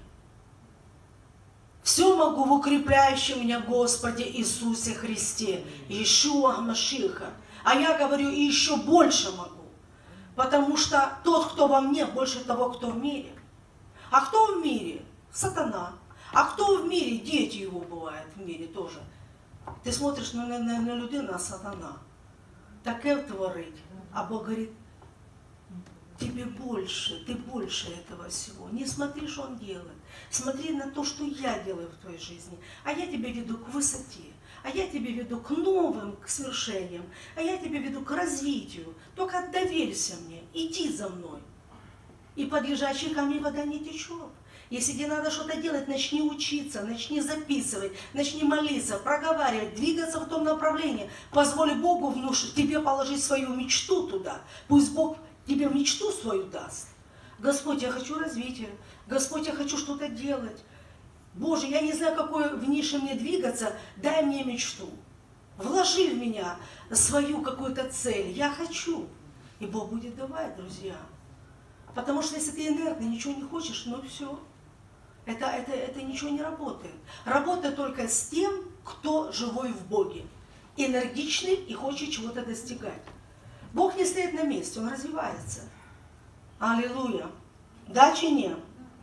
Все могу в укрепляющем меня Господе Иисусе Христе, Иешуа Машиха. А я говорю, и еще больше могу. Потому что тот, кто во мне, больше того, кто в мире. А кто в мире? Сатана. А кто в мире? Дети его бывают в мире тоже. Ти смотриш на людину, а сатана. Таке творить. А Бог говорит, тебе больше, ты больше этого всего. Не смотри, что Он делает. Смотри на то, что я делаю в твоей жизни. А я тебя веду к высоте. А я тебя веду к новым, к свершениям. А я тебя веду к развитию. Только доверься мне, иди за мной. И под лежачие камни вода не течет. Если тебе надо что-то делать, начни учиться, начни записывать, начни молиться, проговаривать, двигаться в том направлении. Позволь Богу тебе положить свою мечту туда. Пусть Бог тебе мечту свою даст. Господь, я хочу развития. Господь, я хочу что-то делать. Боже, я не знаю, какой в нише мне двигаться, дай мне мечту. Вложи в меня свою какую-то цель. Я хочу. И Бог будет давать, друзья. Потому что если ты инертный, ничего не хочешь, ну все. Это ничего не работает. Работает только с тем, кто живой в Боге. Энергичный и хочет чего-то достигать. Бог не стоит на месте, Он развивается. Аллилуйя. Да, чи нет?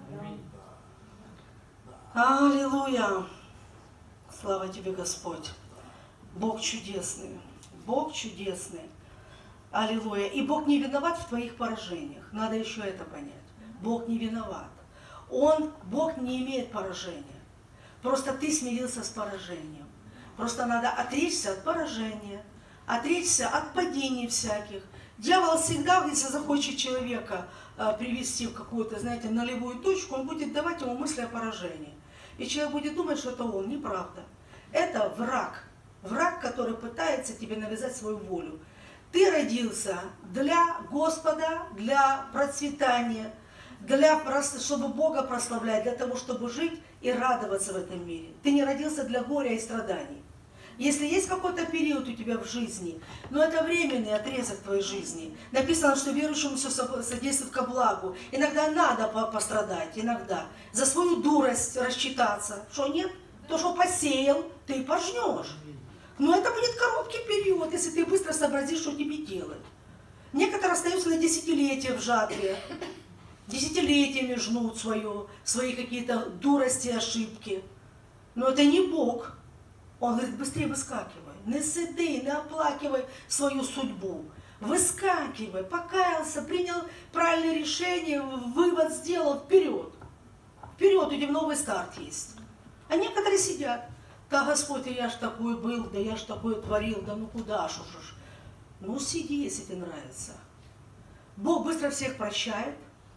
Аллилуйя. Слава Тебе, Господь. Бог чудесный. Бог чудесный. Аллилуйя. И Бог не виноват в твоих поражениях. Надо еще это понять. Бог не виноват. Бог не имеет поражения. Просто ты смирился с поражением. Просто надо отречься от поражения, отречься от падений всяких. Дьявол всегда, если захочет человека привести в какую-то, знаете, нулевую точку, он будет давать ему мысли о поражении. И человек будет думать, что это он. Неправда. Это враг. Враг, который пытается тебе навязать свою волю. Ты родился для Господа, для процветания, чтобы Бога прославлять, для того, чтобы жить и радоваться в этом мире. Ты не родился для горя и страданий. Если есть какой-то период у тебя в жизни, но это временный отрезок твоей жизни. Написано, что верующему все содействует ко благу. Иногда надо пострадать, иногда. За свою дурость рассчитаться. Что нет? То, что посеял, ты пожнешь. Но это будет короткий период, если ты быстро сообразишь, что тебе делать. Некоторые остаются на десятилетия в жатве. Десятилетиями жнут свои какие-то дурости, ошибки. Но это не Бог. Он говорит, быстрее выскакивай. Не сиди, не оплакивай свою судьбу. Выскакивай, покаялся, принял правильное решение, вывод сделал, вперед. Вперед, у тебя новый старт есть. А некоторые сидят. Да, Господь, я ж такой был, да я ж такое творил, да ну куда ж уж. Ну сиди, если тебе нравится. Бог быстро всех прощает.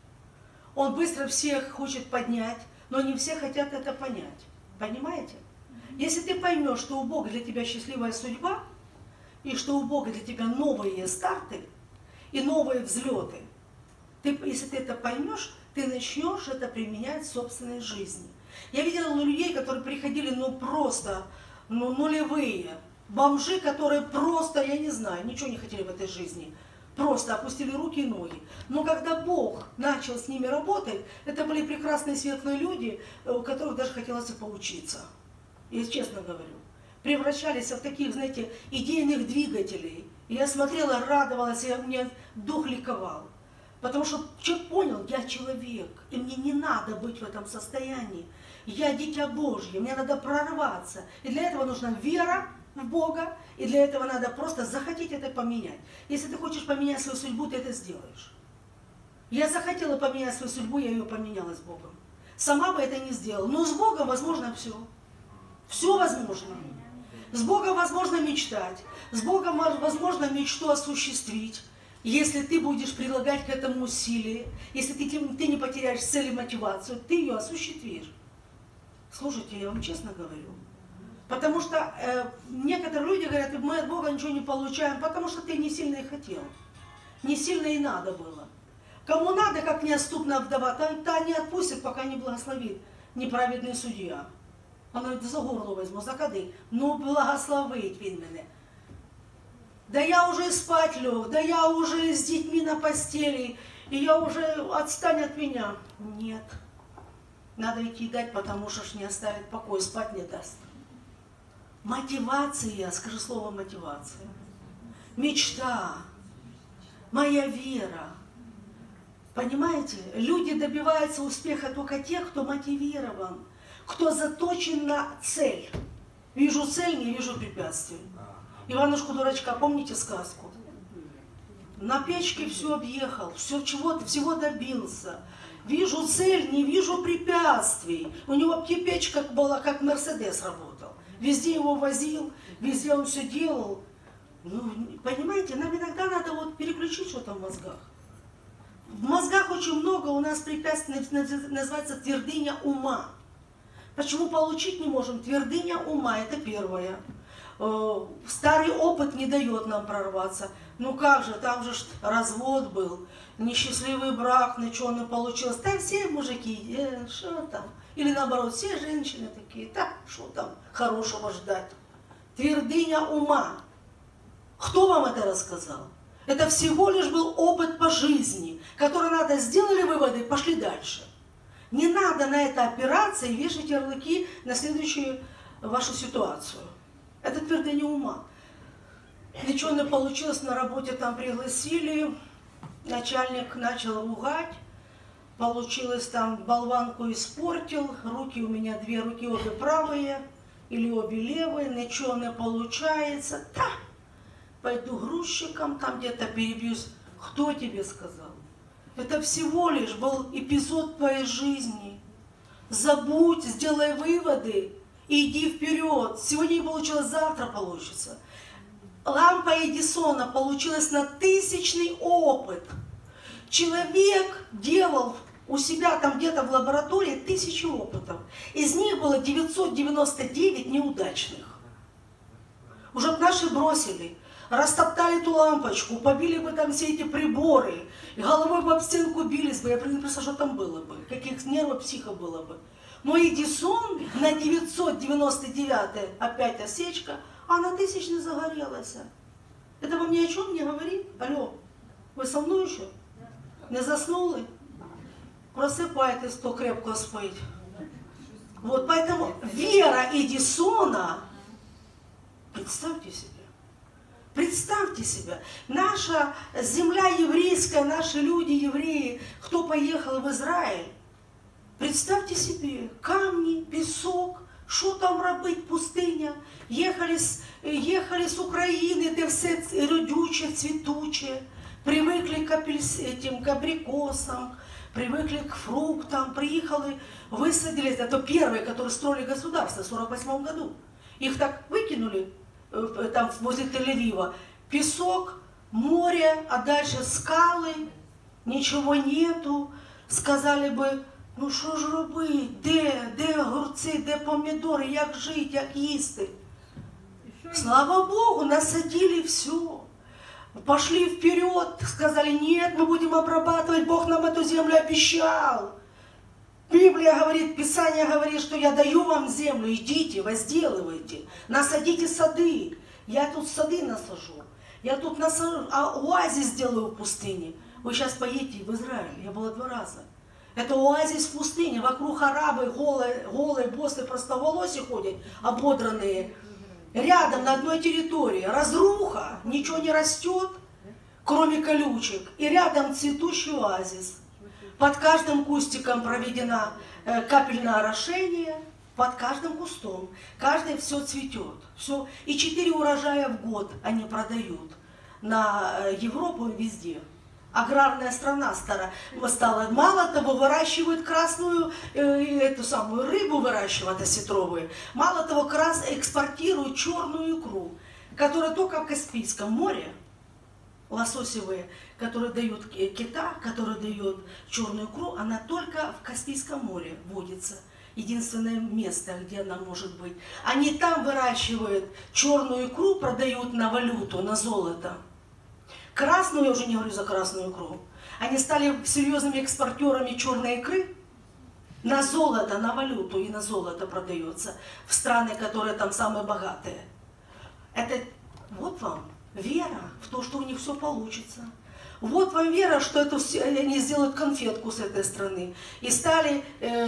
Он быстро всех хочет поднять, но не все хотят это понять. Понимаете? Если ты поймешь, что у Бога для тебя счастливая судьба, и что у Бога для тебя новые старты и новые взлеты, если ты это поймешь, ты начнешь это применять в собственной жизни. Я видела людей, которые приходили, просто нулевые. Бомжи, которые просто, я не знаю, ничего не хотели в этой жизни. Просто опустили руки и ноги. Но когда Бог начал с ними работать, это были прекрасные светлые люди, у которых даже хотелось и поучиться. Я честно говорю. Превращались в таких, знаете, идейных двигателей. И я смотрела, радовалась, и мне дух ликовал. Потому что человек понял, я человек, и мне не надо быть в этом состоянии. Я дитя Божье, мне надо прорваться. И для этого нужна вера в Бога, и для этого надо просто захотеть это поменять. Если ты хочешь поменять свою судьбу, ты это сделаешь. Я захотела поменять свою судьбу, я ее поменяла с Богом. Сама бы это не сделала. Но с Богом возможно все. Все возможно. С Богом возможно мечтать. С Богом возможно мечту осуществить. Если ты будешь прилагать к этому усилия, если ты не потеряешь цель и мотивацию, ты ее осуществишь. Слушайте, я вам честно говорю. Потому что некоторые люди говорят, мы от Бога ничего не получаем, потому что ты не сильно и хотел. Не сильно и надо было. Кому надо, как неотступная вдова, та не отпустит, пока не благословит неправедный судья. Вона за горло возьму, за кадик. Ну, благословить він мене. Да я уже спать лег, да я уже с детьми на постели, и я уже, отстань от меня. Нет. Надо идти дать, потому что ж не оставит покой, спать не даст. Мотивация, скажи слово мотивация. Мечта, моя вера. Понимаете, люди добиваются успеха только тех, кто мотивирован, кто заточен на цель. Вижу цель, не вижу препятствий. Иванушку дурачка, помните сказку? На печке все объехал, всего добился. Вижу цель, не вижу препятствий. У него печка была, как Мерседес работал. Везде его возил, везде он все делал. Ну, понимаете, нам иногда надо вот переключить что-то в мозгах. В мозгах очень много у нас препятствий, называется твердыня ума. Почему получить не можем? Твердыня ума, это первое. Старый опыт не дает нам прорваться. Ну как же, там же развод был, несчастливый брак, ничего не получилось. Да все мужики, что там? Или наоборот, все женщины такие, так, что там хорошего ждать? Твердыня ума. Кто вам это рассказал? Это всего лишь был опыт по жизни, который надо, сделали выводы, пошли дальше. Не надо на это опираться и вешать ярлыки на следующую вашу ситуацию. Это твердыня ума. Ничего не получилось, на работе там пригласили, начальник начал ругать, получилось там, болванку испортил, руки у меня две руки, обе правые или обе левые, ничего не получается. Да, пойду грузчиком, там где-то перебьюсь. Кто тебе сказал? Это всего лишь был эпизод твоей жизни. Забудь, сделай выводы и иди вперед. Сегодня не получилось, завтра получится. лампа Эдисона получилась на 1000-й опыт. Человек делал у себя там где-то в лаборатории 1000 опытов. Из них было 999 неудачных. Уже бы наши бросили, растоптали эту лампочку, побили бы там все эти приборы, и головой бы об стенку бились бы. Я не представляю, что там было бы, каких нервов психа было бы. Но Эдисон на 999 опять осечка, а на 1000 загорелась. Это вам ни о чем не говорит? Алло, вы со мной еще? Не заснули? Просыпайтесь, кто крепко спит. Вот поэтому вера Эдисона, представьте себе, наша земля еврейская, наши люди евреи, кто поехал в Израиль, представьте себе, камни, песок, что там робить, пустыня, ехали с Украины, де все родюче, цветуче, привыкли к этим абрикосам, привыкли к фруктам, приехали, высадились, это первые, которые строили государство в 1948 году. Их так выкинули там возле Тель-Авива. Песок, море, а дальше скалы, ничего нету. Сказали бы, ну що ж робити, де огурці, де помідори, як жити, як їсти. Слава Богу, насадили все. Пошли вперед, сказали, нет, мы будем обрабатывать, Бог нам эту землю обещал. Библия говорит, Писание говорит, что я даю вам землю, идите, возделывайте, насадите сады. Я тут сады насажу, я тут оазис сделаю в пустыне. Вы сейчас поедете в Израиль, я была 2 раза. Это оазис в пустыне, вокруг арабы голые боссы простоволосые ходят, ободранные. Рядом, на одной территории, разруха, ничего не растет, кроме колючек. И рядом цветущий оазис. Под каждым кустиком проведено капельное орошение, под каждым кустом. Каждый все цветет. Все. И 4 урожая в год они продают на Европу и везде. Аграрная страна стала. Мало того, выращивают красную, эту самую рыбу выращивают осетровую. Мало того, экспортируют черную икру, которая только в Каспийском море, лососевые, которые дают кита, которые дают черную икру, она только в Каспийском море водится. Единственное место, где она может быть. Они там выращивают черную икру, продают на валюту, на золото. Красную, я уже не говорю за красную икру. Они стали серьезными экспортерами черной икры. На золото, на валюту и на золото продается в страны, которые там самые богатые. Это вот вам вера в то, что у них все получится. Вот вам вера, что они сделают конфетку с этой страны. И стали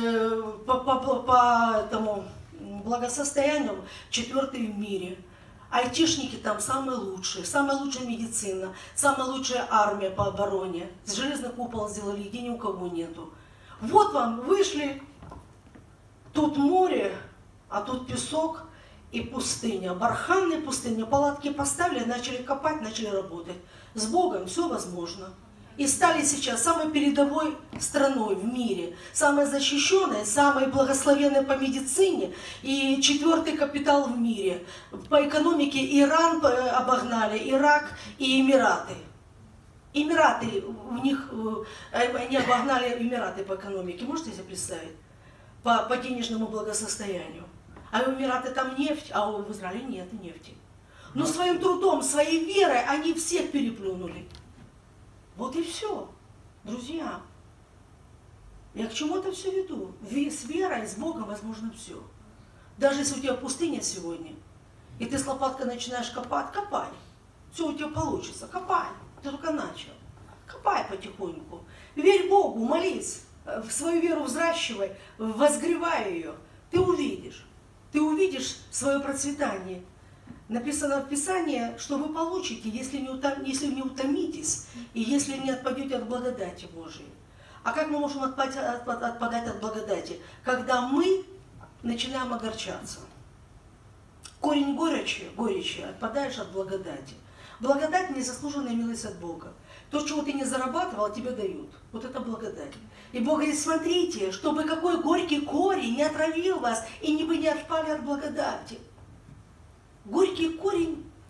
по этому благосостоянию 4-й в мире. Айтишники там самая лучшая медицина, самая лучшая армия по обороне. Железный купол сделали, где ни у кого нету. Вот вам, вышли, тут море, а тут песок и пустыня. Барханная пустыня, палатки поставили, начали копать, начали работать. С Богом все возможно. И стали сейчас самой передовой страной в мире, самой защищенной, самой благословенной по медицине и 4-й капитал в мире. По экономике Иран обогнали, Ирак и Эмираты. Эмираты, они обогнали Эмираты по экономике, можете себе представить? По денежному благосостоянию. А у Эмираты там нефть, а в Израиле нет нефти. Но своим трудом, своей верой они всех переплюнули. Вот и все, друзья. Я к чему это все веду? С верой, с Богом возможно все. Даже если у тебя пустыня сегодня, и ты с лопаткой начинаешь копать, копай. Все у тебя получится, копай. Ты только начал. Копай потихоньку. Верь Богу, молись, в свою веру взращивай, возгревай ее. Ты увидишь свое процветание. Написано в Писании, что вы получите, если не утомитесь и если не отпадете от благодати Божией. А как мы можем отпадать от благодати? Когда мы начинаем огорчаться. Корень горечи, отпадаешь от благодати. Благодать – незаслуженная милость от Бога. То, чего ты не зарабатывал, тебе дают. Вот это благодать. И Бог говорит, смотрите, чтобы какой горький корень не отравил вас, и вы не отпали от благодати. Горький корень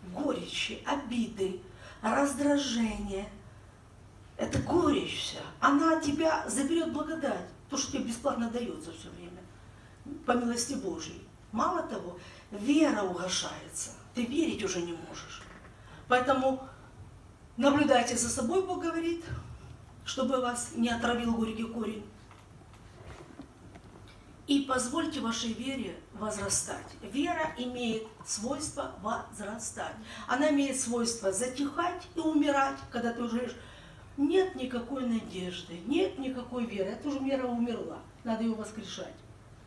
горечи, обиды, раздражения. Это горечь вся. Она от тебя заберет благодать. То, что тебе бесплатно дается все время. По милости Божьей. Мало того, вера угошается. Ты верить уже не можешь. Поэтому наблюдайте за собой, Бог говорит, чтобы вас не отравил горький корень. И позвольте вашей вере возрастать. Вера имеет свойство возрастать. Она имеет свойство затихать и умирать, когда ты уже говоришь, нет никакой надежды, нет никакой веры. Это уже вера умерла, надо ее воскрешать.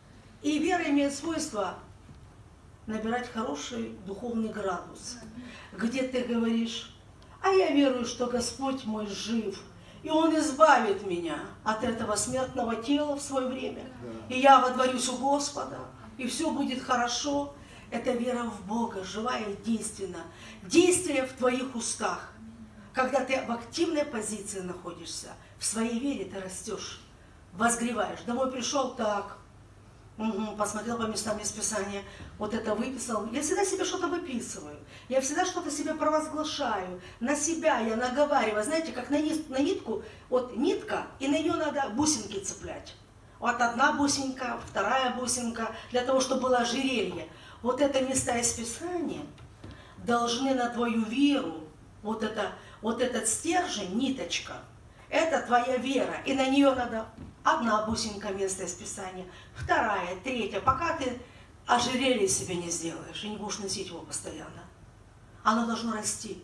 И вера имеет свойство набирать хороший духовный градус, где ты говоришь, а я верую, что Господь мой жив, и Он избавит меня от этого смертного тела в свое время. И я водворюсь у Господа, и все будет хорошо. Это вера в Бога, живая и действенна. Действие в твоих устах. Когда ты в активной позиции находишься, в своей вере ты растешь, возгреваешь. Домой пришел так, посмотрел по местам из Писания, вот это выписал. Я всегда себе что-то выписываю. Я всегда что-то себе провозглашаю. На себя я наговариваю. Знаете, как на нитку, вот нитка, и на нее надо бусинки цеплять. Вот одна бусинка, вторая бусинка, для того, чтобы было ожерелье. Вот это места из Писания должны на твою веру, вот этот стержень, ниточка, это твоя вера. И на нее надо одна бусинка места из Писания, вторая, третья, пока ты ожерелье себе не сделаешь и не будешь носить его постоянно. Оно должно расти.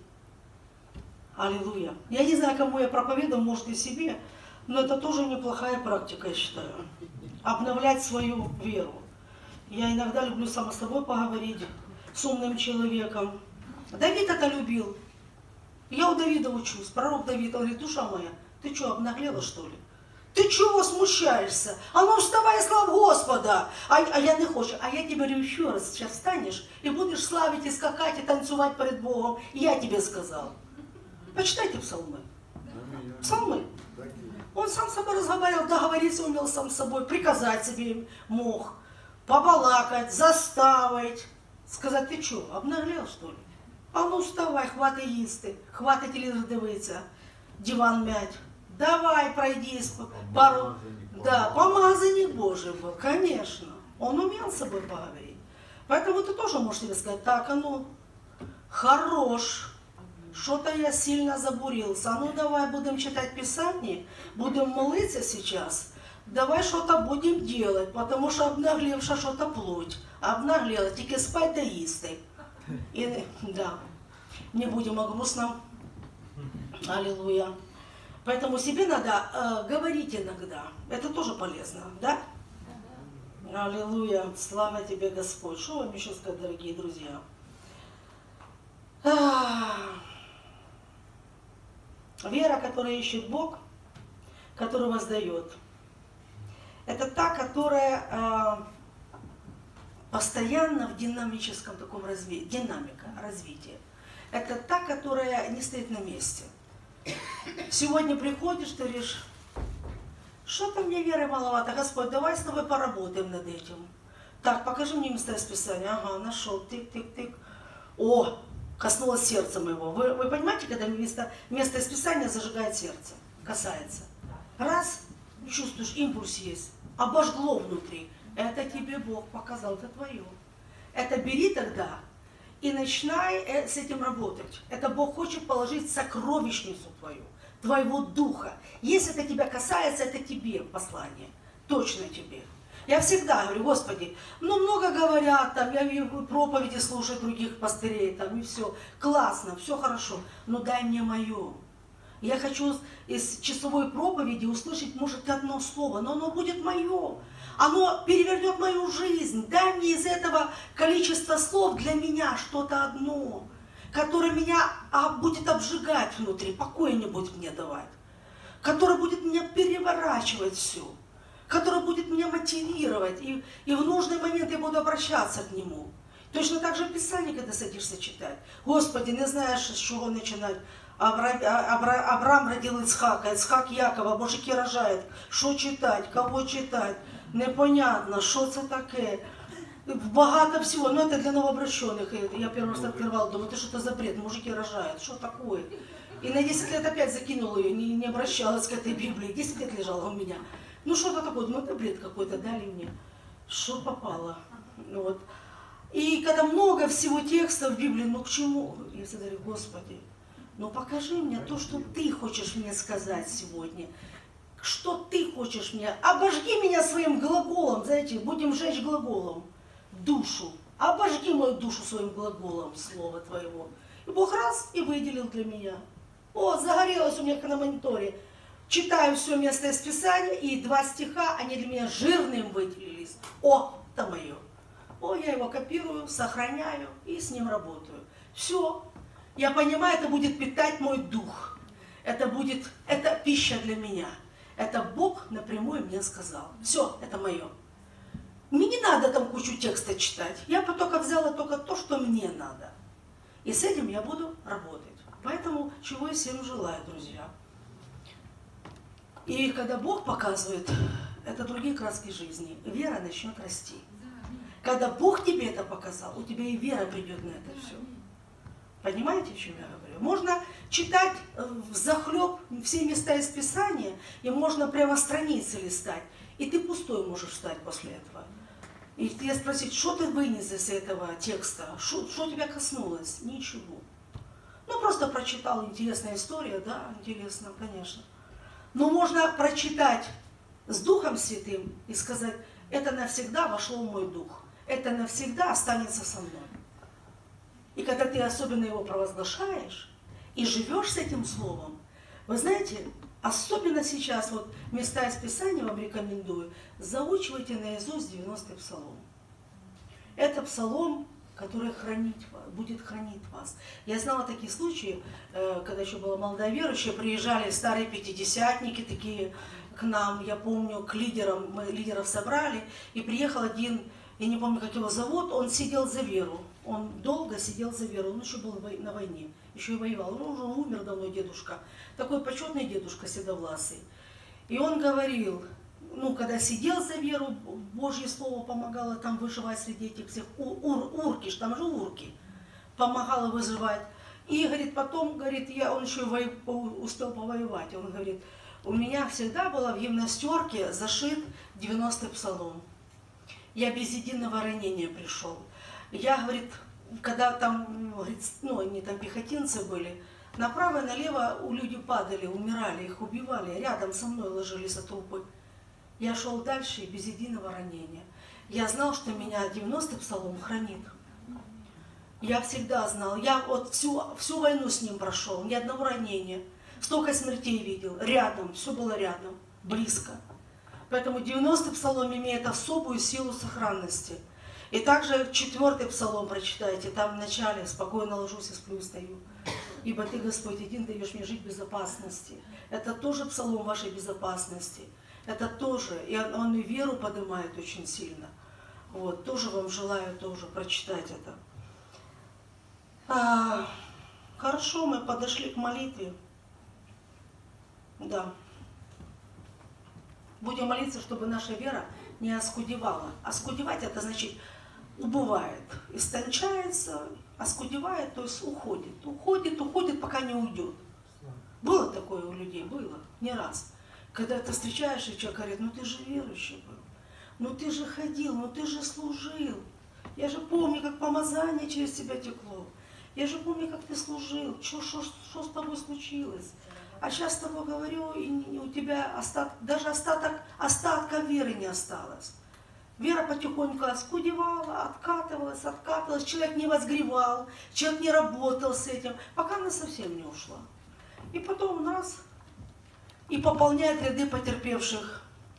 Аллилуйя. Я не знаю, кому я проповедую, может и себе, но это тоже неплохая практика, я считаю. Обновлять свою веру. Я иногда люблю сама с собой поговорить, с умным человеком. Давид это любил. Я у Давида учусь. Пророк Давид, он говорит, душа моя, ты что, обнаглела, что ли? Ты чего смущаешься? А ну вставай, славь Господа! А я не хочу. А я тебе говорю еще раз, сейчас встанешь и будешь славить, и скакать, и танцевать перед Богом. Я тебе сказал. Почитайте псалмы. Псалмы. Он сам с собой разговаривал, договориться умел сам с собой, приказать себе мог, побалакать, заставить. Сказать, ты что, обнаглел, что ли? А ну вставай, хватай їсти, хватай телевизор дивиться, диван мять. Давай, пройдись пару... Да, помазанник Божий был, конечно. Он умел с собой поговорить. Поэтому ты тоже можешь себе сказать, так, а ну, хорош, что-то я сильно забурился. А ну давай будем читать Писание, будем молиться сейчас. Давай что-то будем делать, потому что обнаглевша что-то плоть. Обнаглела, тільки спать да їсти. И, да, не будем о грустном. Аллилуйя. Поэтому себе надо говорить иногда. Это тоже полезно, да? Аллилуйя. Слава тебе, Господь. Что вам еще сказать, дорогие друзья? Вера, которая ищет Бог, который воздает. Это та, которая постоянно в динамическом таком развитии. Динамика развития. Это та, которая не стоит на месте. Сегодня приходишь, ты говоришь, что-то мне веры маловато, Господь, давай с тобой поработаем над этим. Так, покажи мне места из Писания. Ага, нашел, тык-тык-тык. О, коснулось сердца моего. Вы понимаете, когда место из Писания зажигает сердце, касается. Раз, чувствуешь, импульс есть, обожгло внутри. Это тебе Бог показал, это твое. Это бери тогда и начинай с этим работать. Это Бог хочет положить сокровищницу твою, твоего духа. Если это тебя касается, это тебе послание. Точно тебе. Я всегда говорю, Господи, ну много говорят, там, я проповеди слушаю других пастырей, там, и все. Классно, все хорошо, но дай мне мое. Я хочу из часовой проповеди услышать, может, одно слово, но оно будет мое. Оно перевернет мою жизнь. Дай мне из этого количества слов для меня что-то одно, которое меня будет обжигать внутри, покоя не будет мне давать, которое будет меня переворачивать все, которое будет меня мотивировать, и в нужный момент я буду обращаться к нему. Точно так же в Писании, когда садишься читать. Господи, не знаешь, с чего начинать. Авраам родил Ицхака, Ицхак Якова, мужики рожают. Что читать, кого читать? Непонятно, что это такое. богато всего, но это для новообращенных. Я первый раз открывала, думаю, это что-то за бред, мужики рожают, что такое? И на 10 лет опять закинула ее, не обращалась к этой Библии, 10 лет лежала у меня. Ну что-то такое, думаю, это бред какой-то дали мне, что попало. Вот. И когда много всего текста в Библии, ну к чему? Я всегда говорю, Господи, ну покажи мне то, что Ты хочешь мне сказать сегодня. Что Ты хочешь мне? Обожги меня своим глаголом, знаете, будем жечь глаголом. Душу. Обожги мою душу своим глаголом слова Твоего. И Бог раз и выделил для меня. О, загорелось у меня на мониторе. Читаю все место из Писания, и 2 стиха, они для меня жирным выделились. О, это мое. О, я его копирую, сохраняю и с ним работаю. Все. Я понимаю, это будет питать мой дух. Это пища для меня. Это Бог напрямую мне сказал. Все, это мое. Мне не надо там кучу текста читать. Я только взяла только то, что мне надо. И с этим я буду работать. Поэтому чего я всем желаю, друзья. И когда Бог показывает, это другие краски жизни, вера начнет расти. Когда Бог тебе это показал, у тебя и вера придет на это все. Понимаете, о чем я говорю? Можно читать взахлеб все места из Писания, и можно прямо страницы листать, и ты пустой можешь встать после этого. И тебе спросить, что ты вынес из этого текста, что тебя коснулось? Ничего. Ну, просто прочитал, интересная история, да, интересно, конечно. Но можно прочитать с Духом Святым и сказать, это навсегда вошло в мой дух, это навсегда останется со мной. И когда ты особенно его провозглашаешь и живешь с этим словом, вы знаете, особенно сейчас, вот места из Писания вам рекомендую, заучивайте наизусть 90-й псалом. Это псалом, который будет хранить вас. Я знала такие случаи, когда еще была молодая верующая, приезжали старые пятидесятники такие к нам, я помню, к лидерам, мы лидеров собрали, и приехал один, я не помню, как его зовут, он сидел за веру. Он долго сидел за веру, он еще был на войне, еще и воевал. Он уже умер давно, дедушка, такой почетный дедушка седовласый. И он говорил, ну, когда сидел за веру, Божье Слово помогало там выживать среди этих всех урки, там же урки, помогало выживать. И, говорит, потом, говорит, он еще успел повоевать, он говорит, у меня всегда было в гимнастерке зашит 90-й псалом. Я без единого ранения пришел. Я, говорит, когда там, говорит, ну, они там пехотинцы были, направо и налево у людей падали, умирали, их убивали, рядом со мной ложились трупы. Я шел дальше и без единого ранения. Я знал, что меня 90-й псалом хранит. Я всегда знал. Я вот всю войну с ним прошел, ни одного ранения. Столько смертей видел, рядом, все было рядом, близко. Поэтому 90-й псалом имеет особую силу сохранности. И также 4-й псалом прочитайте, там в начале «Спокойно ложусь и сплю и стою». «Ибо Ты, Господь, един даешь мне жить в безопасности». Это тоже псалом вашей безопасности. Это тоже, и он и веру поднимает очень сильно. Вот, тоже вам желаю тоже прочитать это. Хорошо, мы подошли к молитве. Да. Будем молиться, чтобы наша вера не оскудевала. Оскудевать это значит убывает, истончается, оскудевает, то есть уходит. Уходит, пока не уйдет. Было такое у людей, было, не раз. Когда ты встречаешь, и человек говорит, ну ты же верующий был, ну ты же ходил, ну ты же служил. Я же помню, как помазание через тебя текло. Я же помню, как ты служил, что с тобой случилось. А сейчас с тобой говорю, и у тебя даже остатка веры не осталось. Вера потихоньку оскудевала, откатывалась, человек не возгревал, человек не работал с этим, пока она совсем не ушла. И потом нас и пополняет ряды потерпевших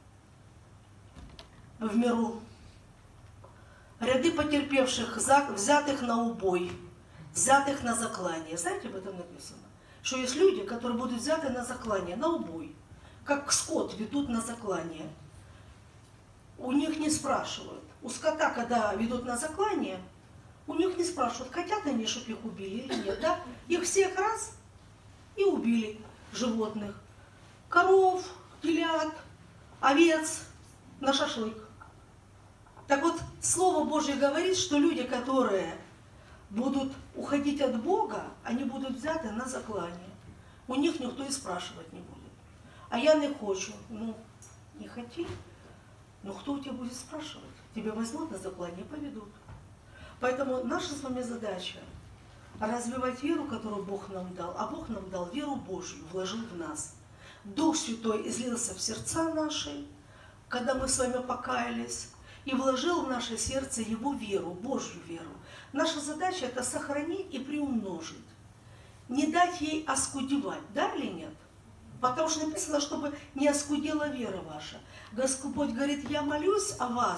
в миру. Ряды потерпевших, взятых на убой, взятых на заклание. Знаете, об этом написано? Что есть люди, которые будут взяты на заклание, на убой, как скот ведут на заклание. У них не спрашивают. У скота, когда ведут на заклание, у них не спрашивают, хотят они, чтобы их убили или нет. Да? Их всех раз и убили животных. Коров, телят, овец на шашлык. Так вот, Слово Божье говорит, что люди, которые будут уходить от Бога, они будут взяты на заклание. У них никто и спрашивать не будет. А я не хочу. Ну, не хоти. Но кто у тебя будет спрашивать? Тебя возьмут на заклание и поведут. Поэтому наша с вами задача развивать веру, которую Бог нам дал. А Бог нам дал веру Божью, вложил в нас. Дух Святой излился в сердца наши, когда мы с вами покаялись, и вложил в наше сердце Его веру, Божью веру. Наша задача – это сохранить и приумножить. Не дать ей оскудевать, да или нет? Потому что написано, чтобы не оскудела вера ваша. Господь говорит, я молюсь о вас,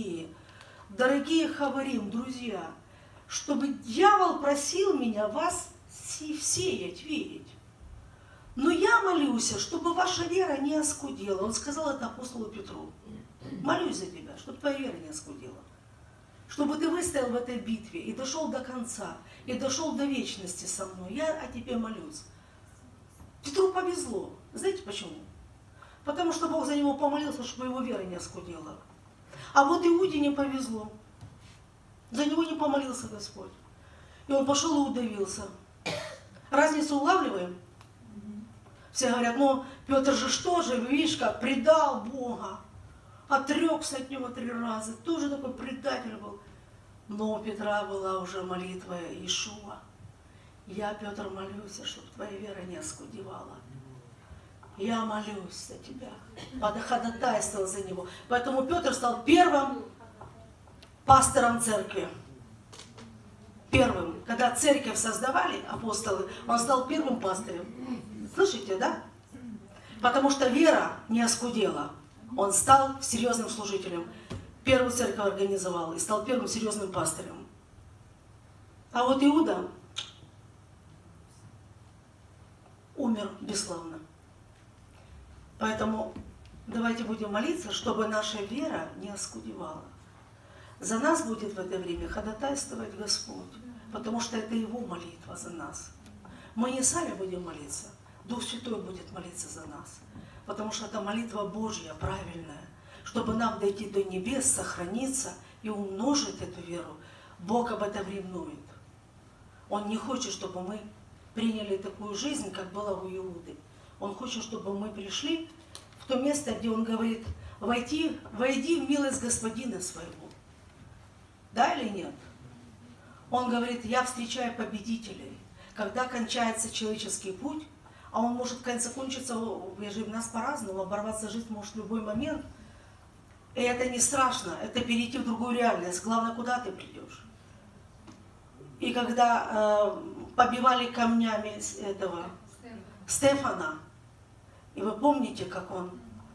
дорогие хаварим, друзья, чтобы дьявол просил меня вас сеять, верить. Но я молюсь, чтобы ваша вера не оскудела. Он сказал это апостолу Петру. Молюсь за тебя, чтобы твоя вера не оскудела. Чтобы ты выстоял в этой битве и дошел до конца, и дошел до вечности со мной. Я о тебе молюсь. Петру повезло. Знаете почему? Потому что Бог за него помолился, чтобы его вера не оскудела. А вот Иуде не повезло. За него не помолился Господь. И он пошел и удавился. Разницу улавливаем? Все говорят, ну Петр же что же, видишь, как предал Бога. Отрекся от него 3 раза. Тоже такой предатель был. Но у Петра была уже молитва Иешуа. Я, Петр, молюсь, чтобы твоя вера не оскудевала. Я молюсь за тебя. Ходатайствовал за него. Поэтому Петр стал первым пастором церкви. Первым. Когда церковь создавали, апостолы, он стал первым пастырем. Слышите, да? Потому что вера не оскудела. Он стал серьезным служителем. Первую церковь организовал и стал первым серьезным пастырем. А вот Иуда умер бесславно. Поэтому давайте будем молиться, чтобы наша вера не оскудевала. За нас будет в это время ходатайствовать Господь, потому что это Его молитва за нас. Мы не сами будем молиться, Дух Святой будет молиться за нас, потому что это молитва Божья, правильная, чтобы нам дойти до небес, сохраниться и умножить эту веру. Бог об этом ревнует. Он не хочет, чтобы мы приняли такую жизнь, как была у Иуды. Он хочет, чтобы мы пришли в то место, где Он говорит, войди в милость Господина своего. Да или нет? Он говорит, я встречаю победителей. Когда кончается человеческий путь, а он может закончиться, у нас по-разному, оборваться жизнь может в любой момент. И это не страшно, это перейти в другую реальность. Главное, куда ты придешь. И когда побивали камнями этого Стефана, и вы помните, как он,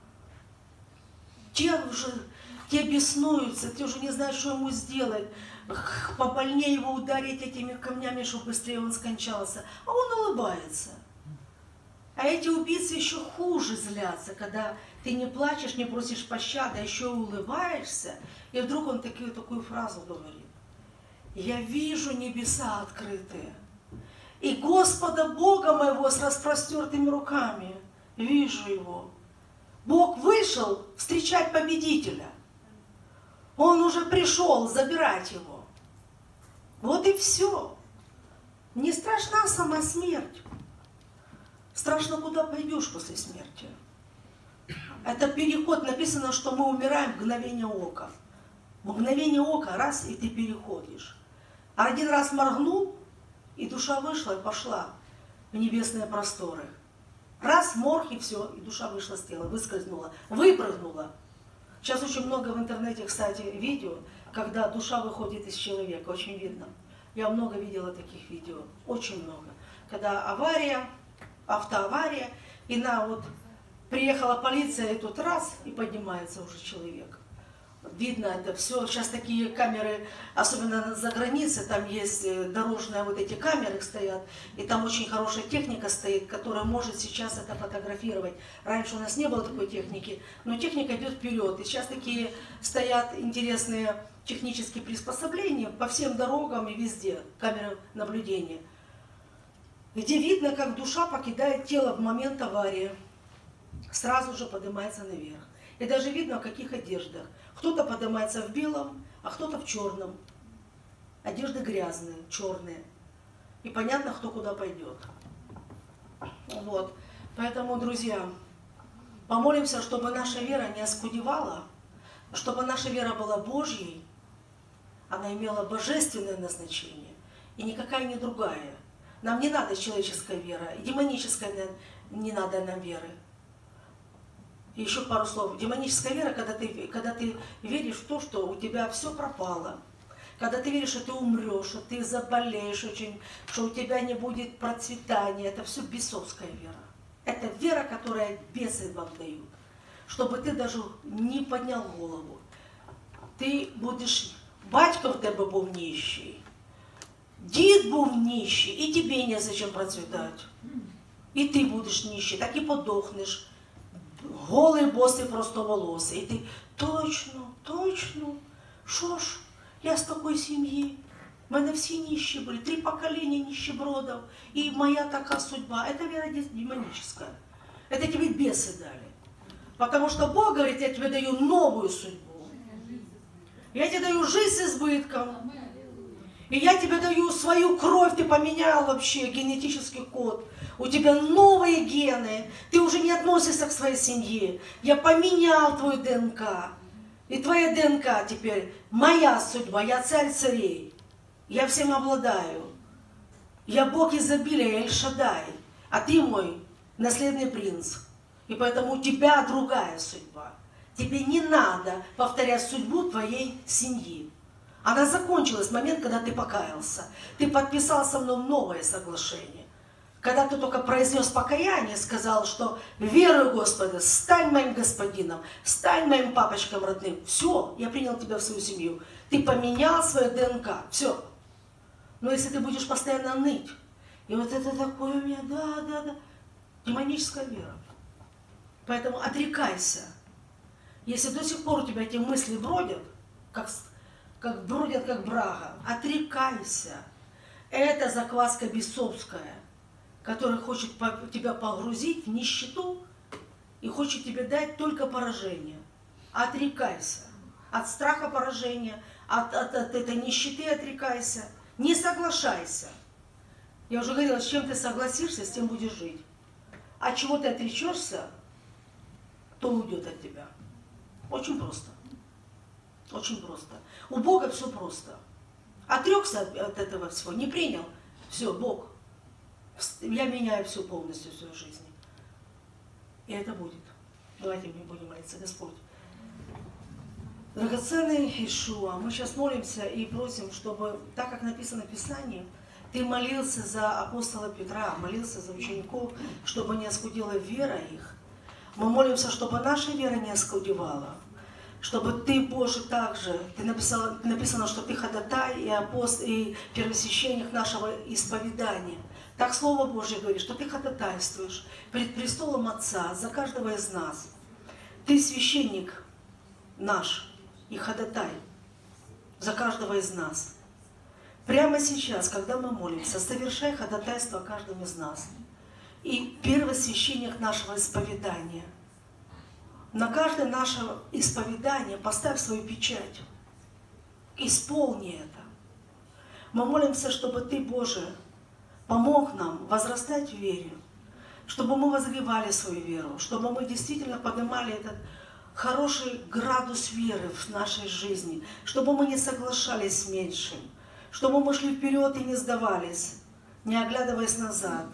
те беснуются, те уже не знают, что ему сделать, побольнее его ударить этими камнями, чтобы быстрее он скончался. А он улыбается. А эти убийцы еще хуже злятся, когда ты не плачешь, не просишь пощады, а еще улыбаешься. И вдруг он такую фразу говорит. Я вижу небеса открытые, и Господа Бога моего с распростертыми руками. Вижу Его. Бог вышел встречать победителя. Он уже пришел забирать его. Вот и все. Не страшна сама смерть. Страшно, куда пойдешь после смерти. Это переход. Написано, что мы умираем в мгновение ока. В мгновение ока раз, и ты переходишь. А 1 раз моргнул, и душа вышла и пошла в небесные просторы. Раз, морг, и все, и душа вышла с тела, выскользнула, выпрыгнула. Сейчас очень много в интернете, кстати, видео, когда душа выходит из человека, очень видно. Я много видела таких видео, очень много. Когда авария, автоавария, и приехала полиция, и тут раз, и поднимается уже человек. Видно это все. Сейчас такие камеры, особенно за границей, там есть дорожные эти камеры стоят, и там очень хорошая техника стоит, которая может сейчас это фотографировать. Раньше у нас не было такой техники, но техника идет вперед. И сейчас такие стоят интересные технические приспособления по всем дорогам и везде, камеры наблюдения, где видно, как душа покидает тело в момент аварии, сразу же поднимается наверх. И даже видно, в каких одеждах. Кто-то поднимается в белом, а кто-то в черном. Одежды грязные, черные. И понятно, кто куда пойдет. Вот. Поэтому, друзья, помолимся, чтобы наша вера не оскудевала, чтобы наша вера была Божьей, она имела божественное назначение, и никакая не другая. Нам не надо человеческая вера, и демоническая не надо нам веры. И еще пару слов. Демоническая вера, когда ты веришь в то, что у тебя все пропало, когда ты веришь, что ты умрешь, что ты заболеешь очень, что у тебя не будет процветания, это все бесовская вера. Это вера, которая бесы вам дают, чтобы ты даже не поднял голову. Ти будеш, батько в тебе був нищий, дід був нищий, і тобі незачем процвітати. І ти будеш нищий, так і подохнеш. Голий, босий, простоволосий. І ти, точно, що ж, я з такої сім'ї, в мене всі нищі були, 3 покоління нищебродів, і моя така судьба. Это вера демоническая. Это тебе бесы дали. Потому что Бог говорит, я тебе даю новую судьбу. Я тебе даю жизнь с избытком. И я тебе даю свою кровь, ты поменял вообще генетический код. У тебя новые гены, ты уже не относишься к своей семье. Я поменял твою ДНК. И твоя ДНК теперь моя судьба, я царь царей. Я всем обладаю. Я Бог изобилия, я Эль-Шаддай. А ты мой наследный принц. И поэтому у тебя другая судьба. Тебе не надо повторять судьбу твоей семьи. Она закончилась в момент, когда ты покаялся. Ты подписал со мной новое соглашение. Когда ты только произнес покаяние, сказал, что верую, Господи, стань моим господином, стань моим папочком родным. Все, я принял тебя в свою семью. Ты поменял свою ДНК. Все. Но если ты будешь постоянно ныть, и вот это такое у меня, да, демоническая вера. Поэтому отрекайся. Если до сих пор у тебя эти мысли бродят, как бродят, как брага, отрекайся. Это закваска бесовская, которая хочет тебя погрузить в нищету и хочет тебе дать только поражение. Отрекайся. От страха поражения, от этой нищеты отрекайся. Не соглашайся. Я уже говорила, с чем ты согласишься, с тем будешь жить. А чего ты отречешься, то уйдет от тебя. Очень просто. Очень просто. У Бога все просто. Отрекся от этого всего, не принял. Все, Бог. Я меняю все полностью в своей жизни. И это будет. Давайте мы будем молиться. Господь. Драгоценный Иешуа, мы сейчас молимся и просим, чтобы, так как написано в Писании, Ты молился за апостола Петра, молился за учеников, чтобы не оскудела вера их. Мы молимся, чтобы наша вера не оскудевала. Чтобы Ты, Боже, также, написано, что Ты ходатай и апостол, и первосвященник нашего исповедания. Так Слово Божье говорит, что Ты ходатайствуешь перед престолом Отца за каждого из нас. Ты священник наш и ходатай за каждого из нас. Прямо сейчас, когда мы молимся, совершай ходатайство о каждом из нас. И первосвященник нашего исповедания. На каждое наше исповедание поставь свою печать. Исполни это. Мы молимся, чтобы Ты, Боже, помог нам возрастать в вере, чтобы мы возгревали свою веру, чтобы мы действительно поднимали этот хороший градус веры в нашей жизни, чтобы мы не соглашались с меньшим, чтобы мы шли вперед и не сдавались, не оглядываясь назад.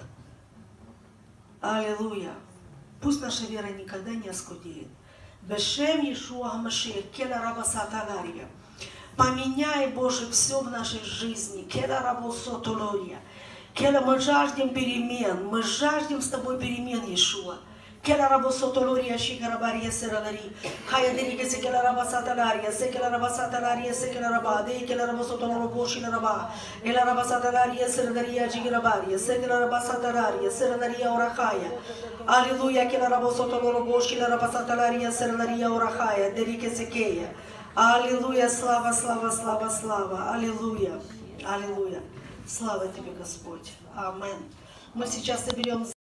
Аллилуйя! Пусть наша вера никогда не оскудеет. Бешем Иешуа Машиах, Кела Раба Саталария. Поменяй, Боже, все в нашей жизни. Кела Рабо Сотолория. Кела, мы жаждем перемен. Мы жаждем с Тобой перемен, Иешуа. Кела Рабо Сотолория, Шикарабария Сералари. Хая Дерика Секела Раба Саталария, Секела Раба Саталария, Секела Раба, Декела Раба Сотолоро Шилараба, Эла Раба Саталария, Сералария, Чигирабария, Секела Раба Саталария, Сералария Урахая. Аллилуйя, Кела Раба Сотолоро Шилараба Саталария, Сералария Урахая, Дерика Секея. Аллилуйя, слава, слава, слава, слава. Аллилуйя, аллилуйя. Слава Тебе, Господь. Амин. Мы сейчас соберем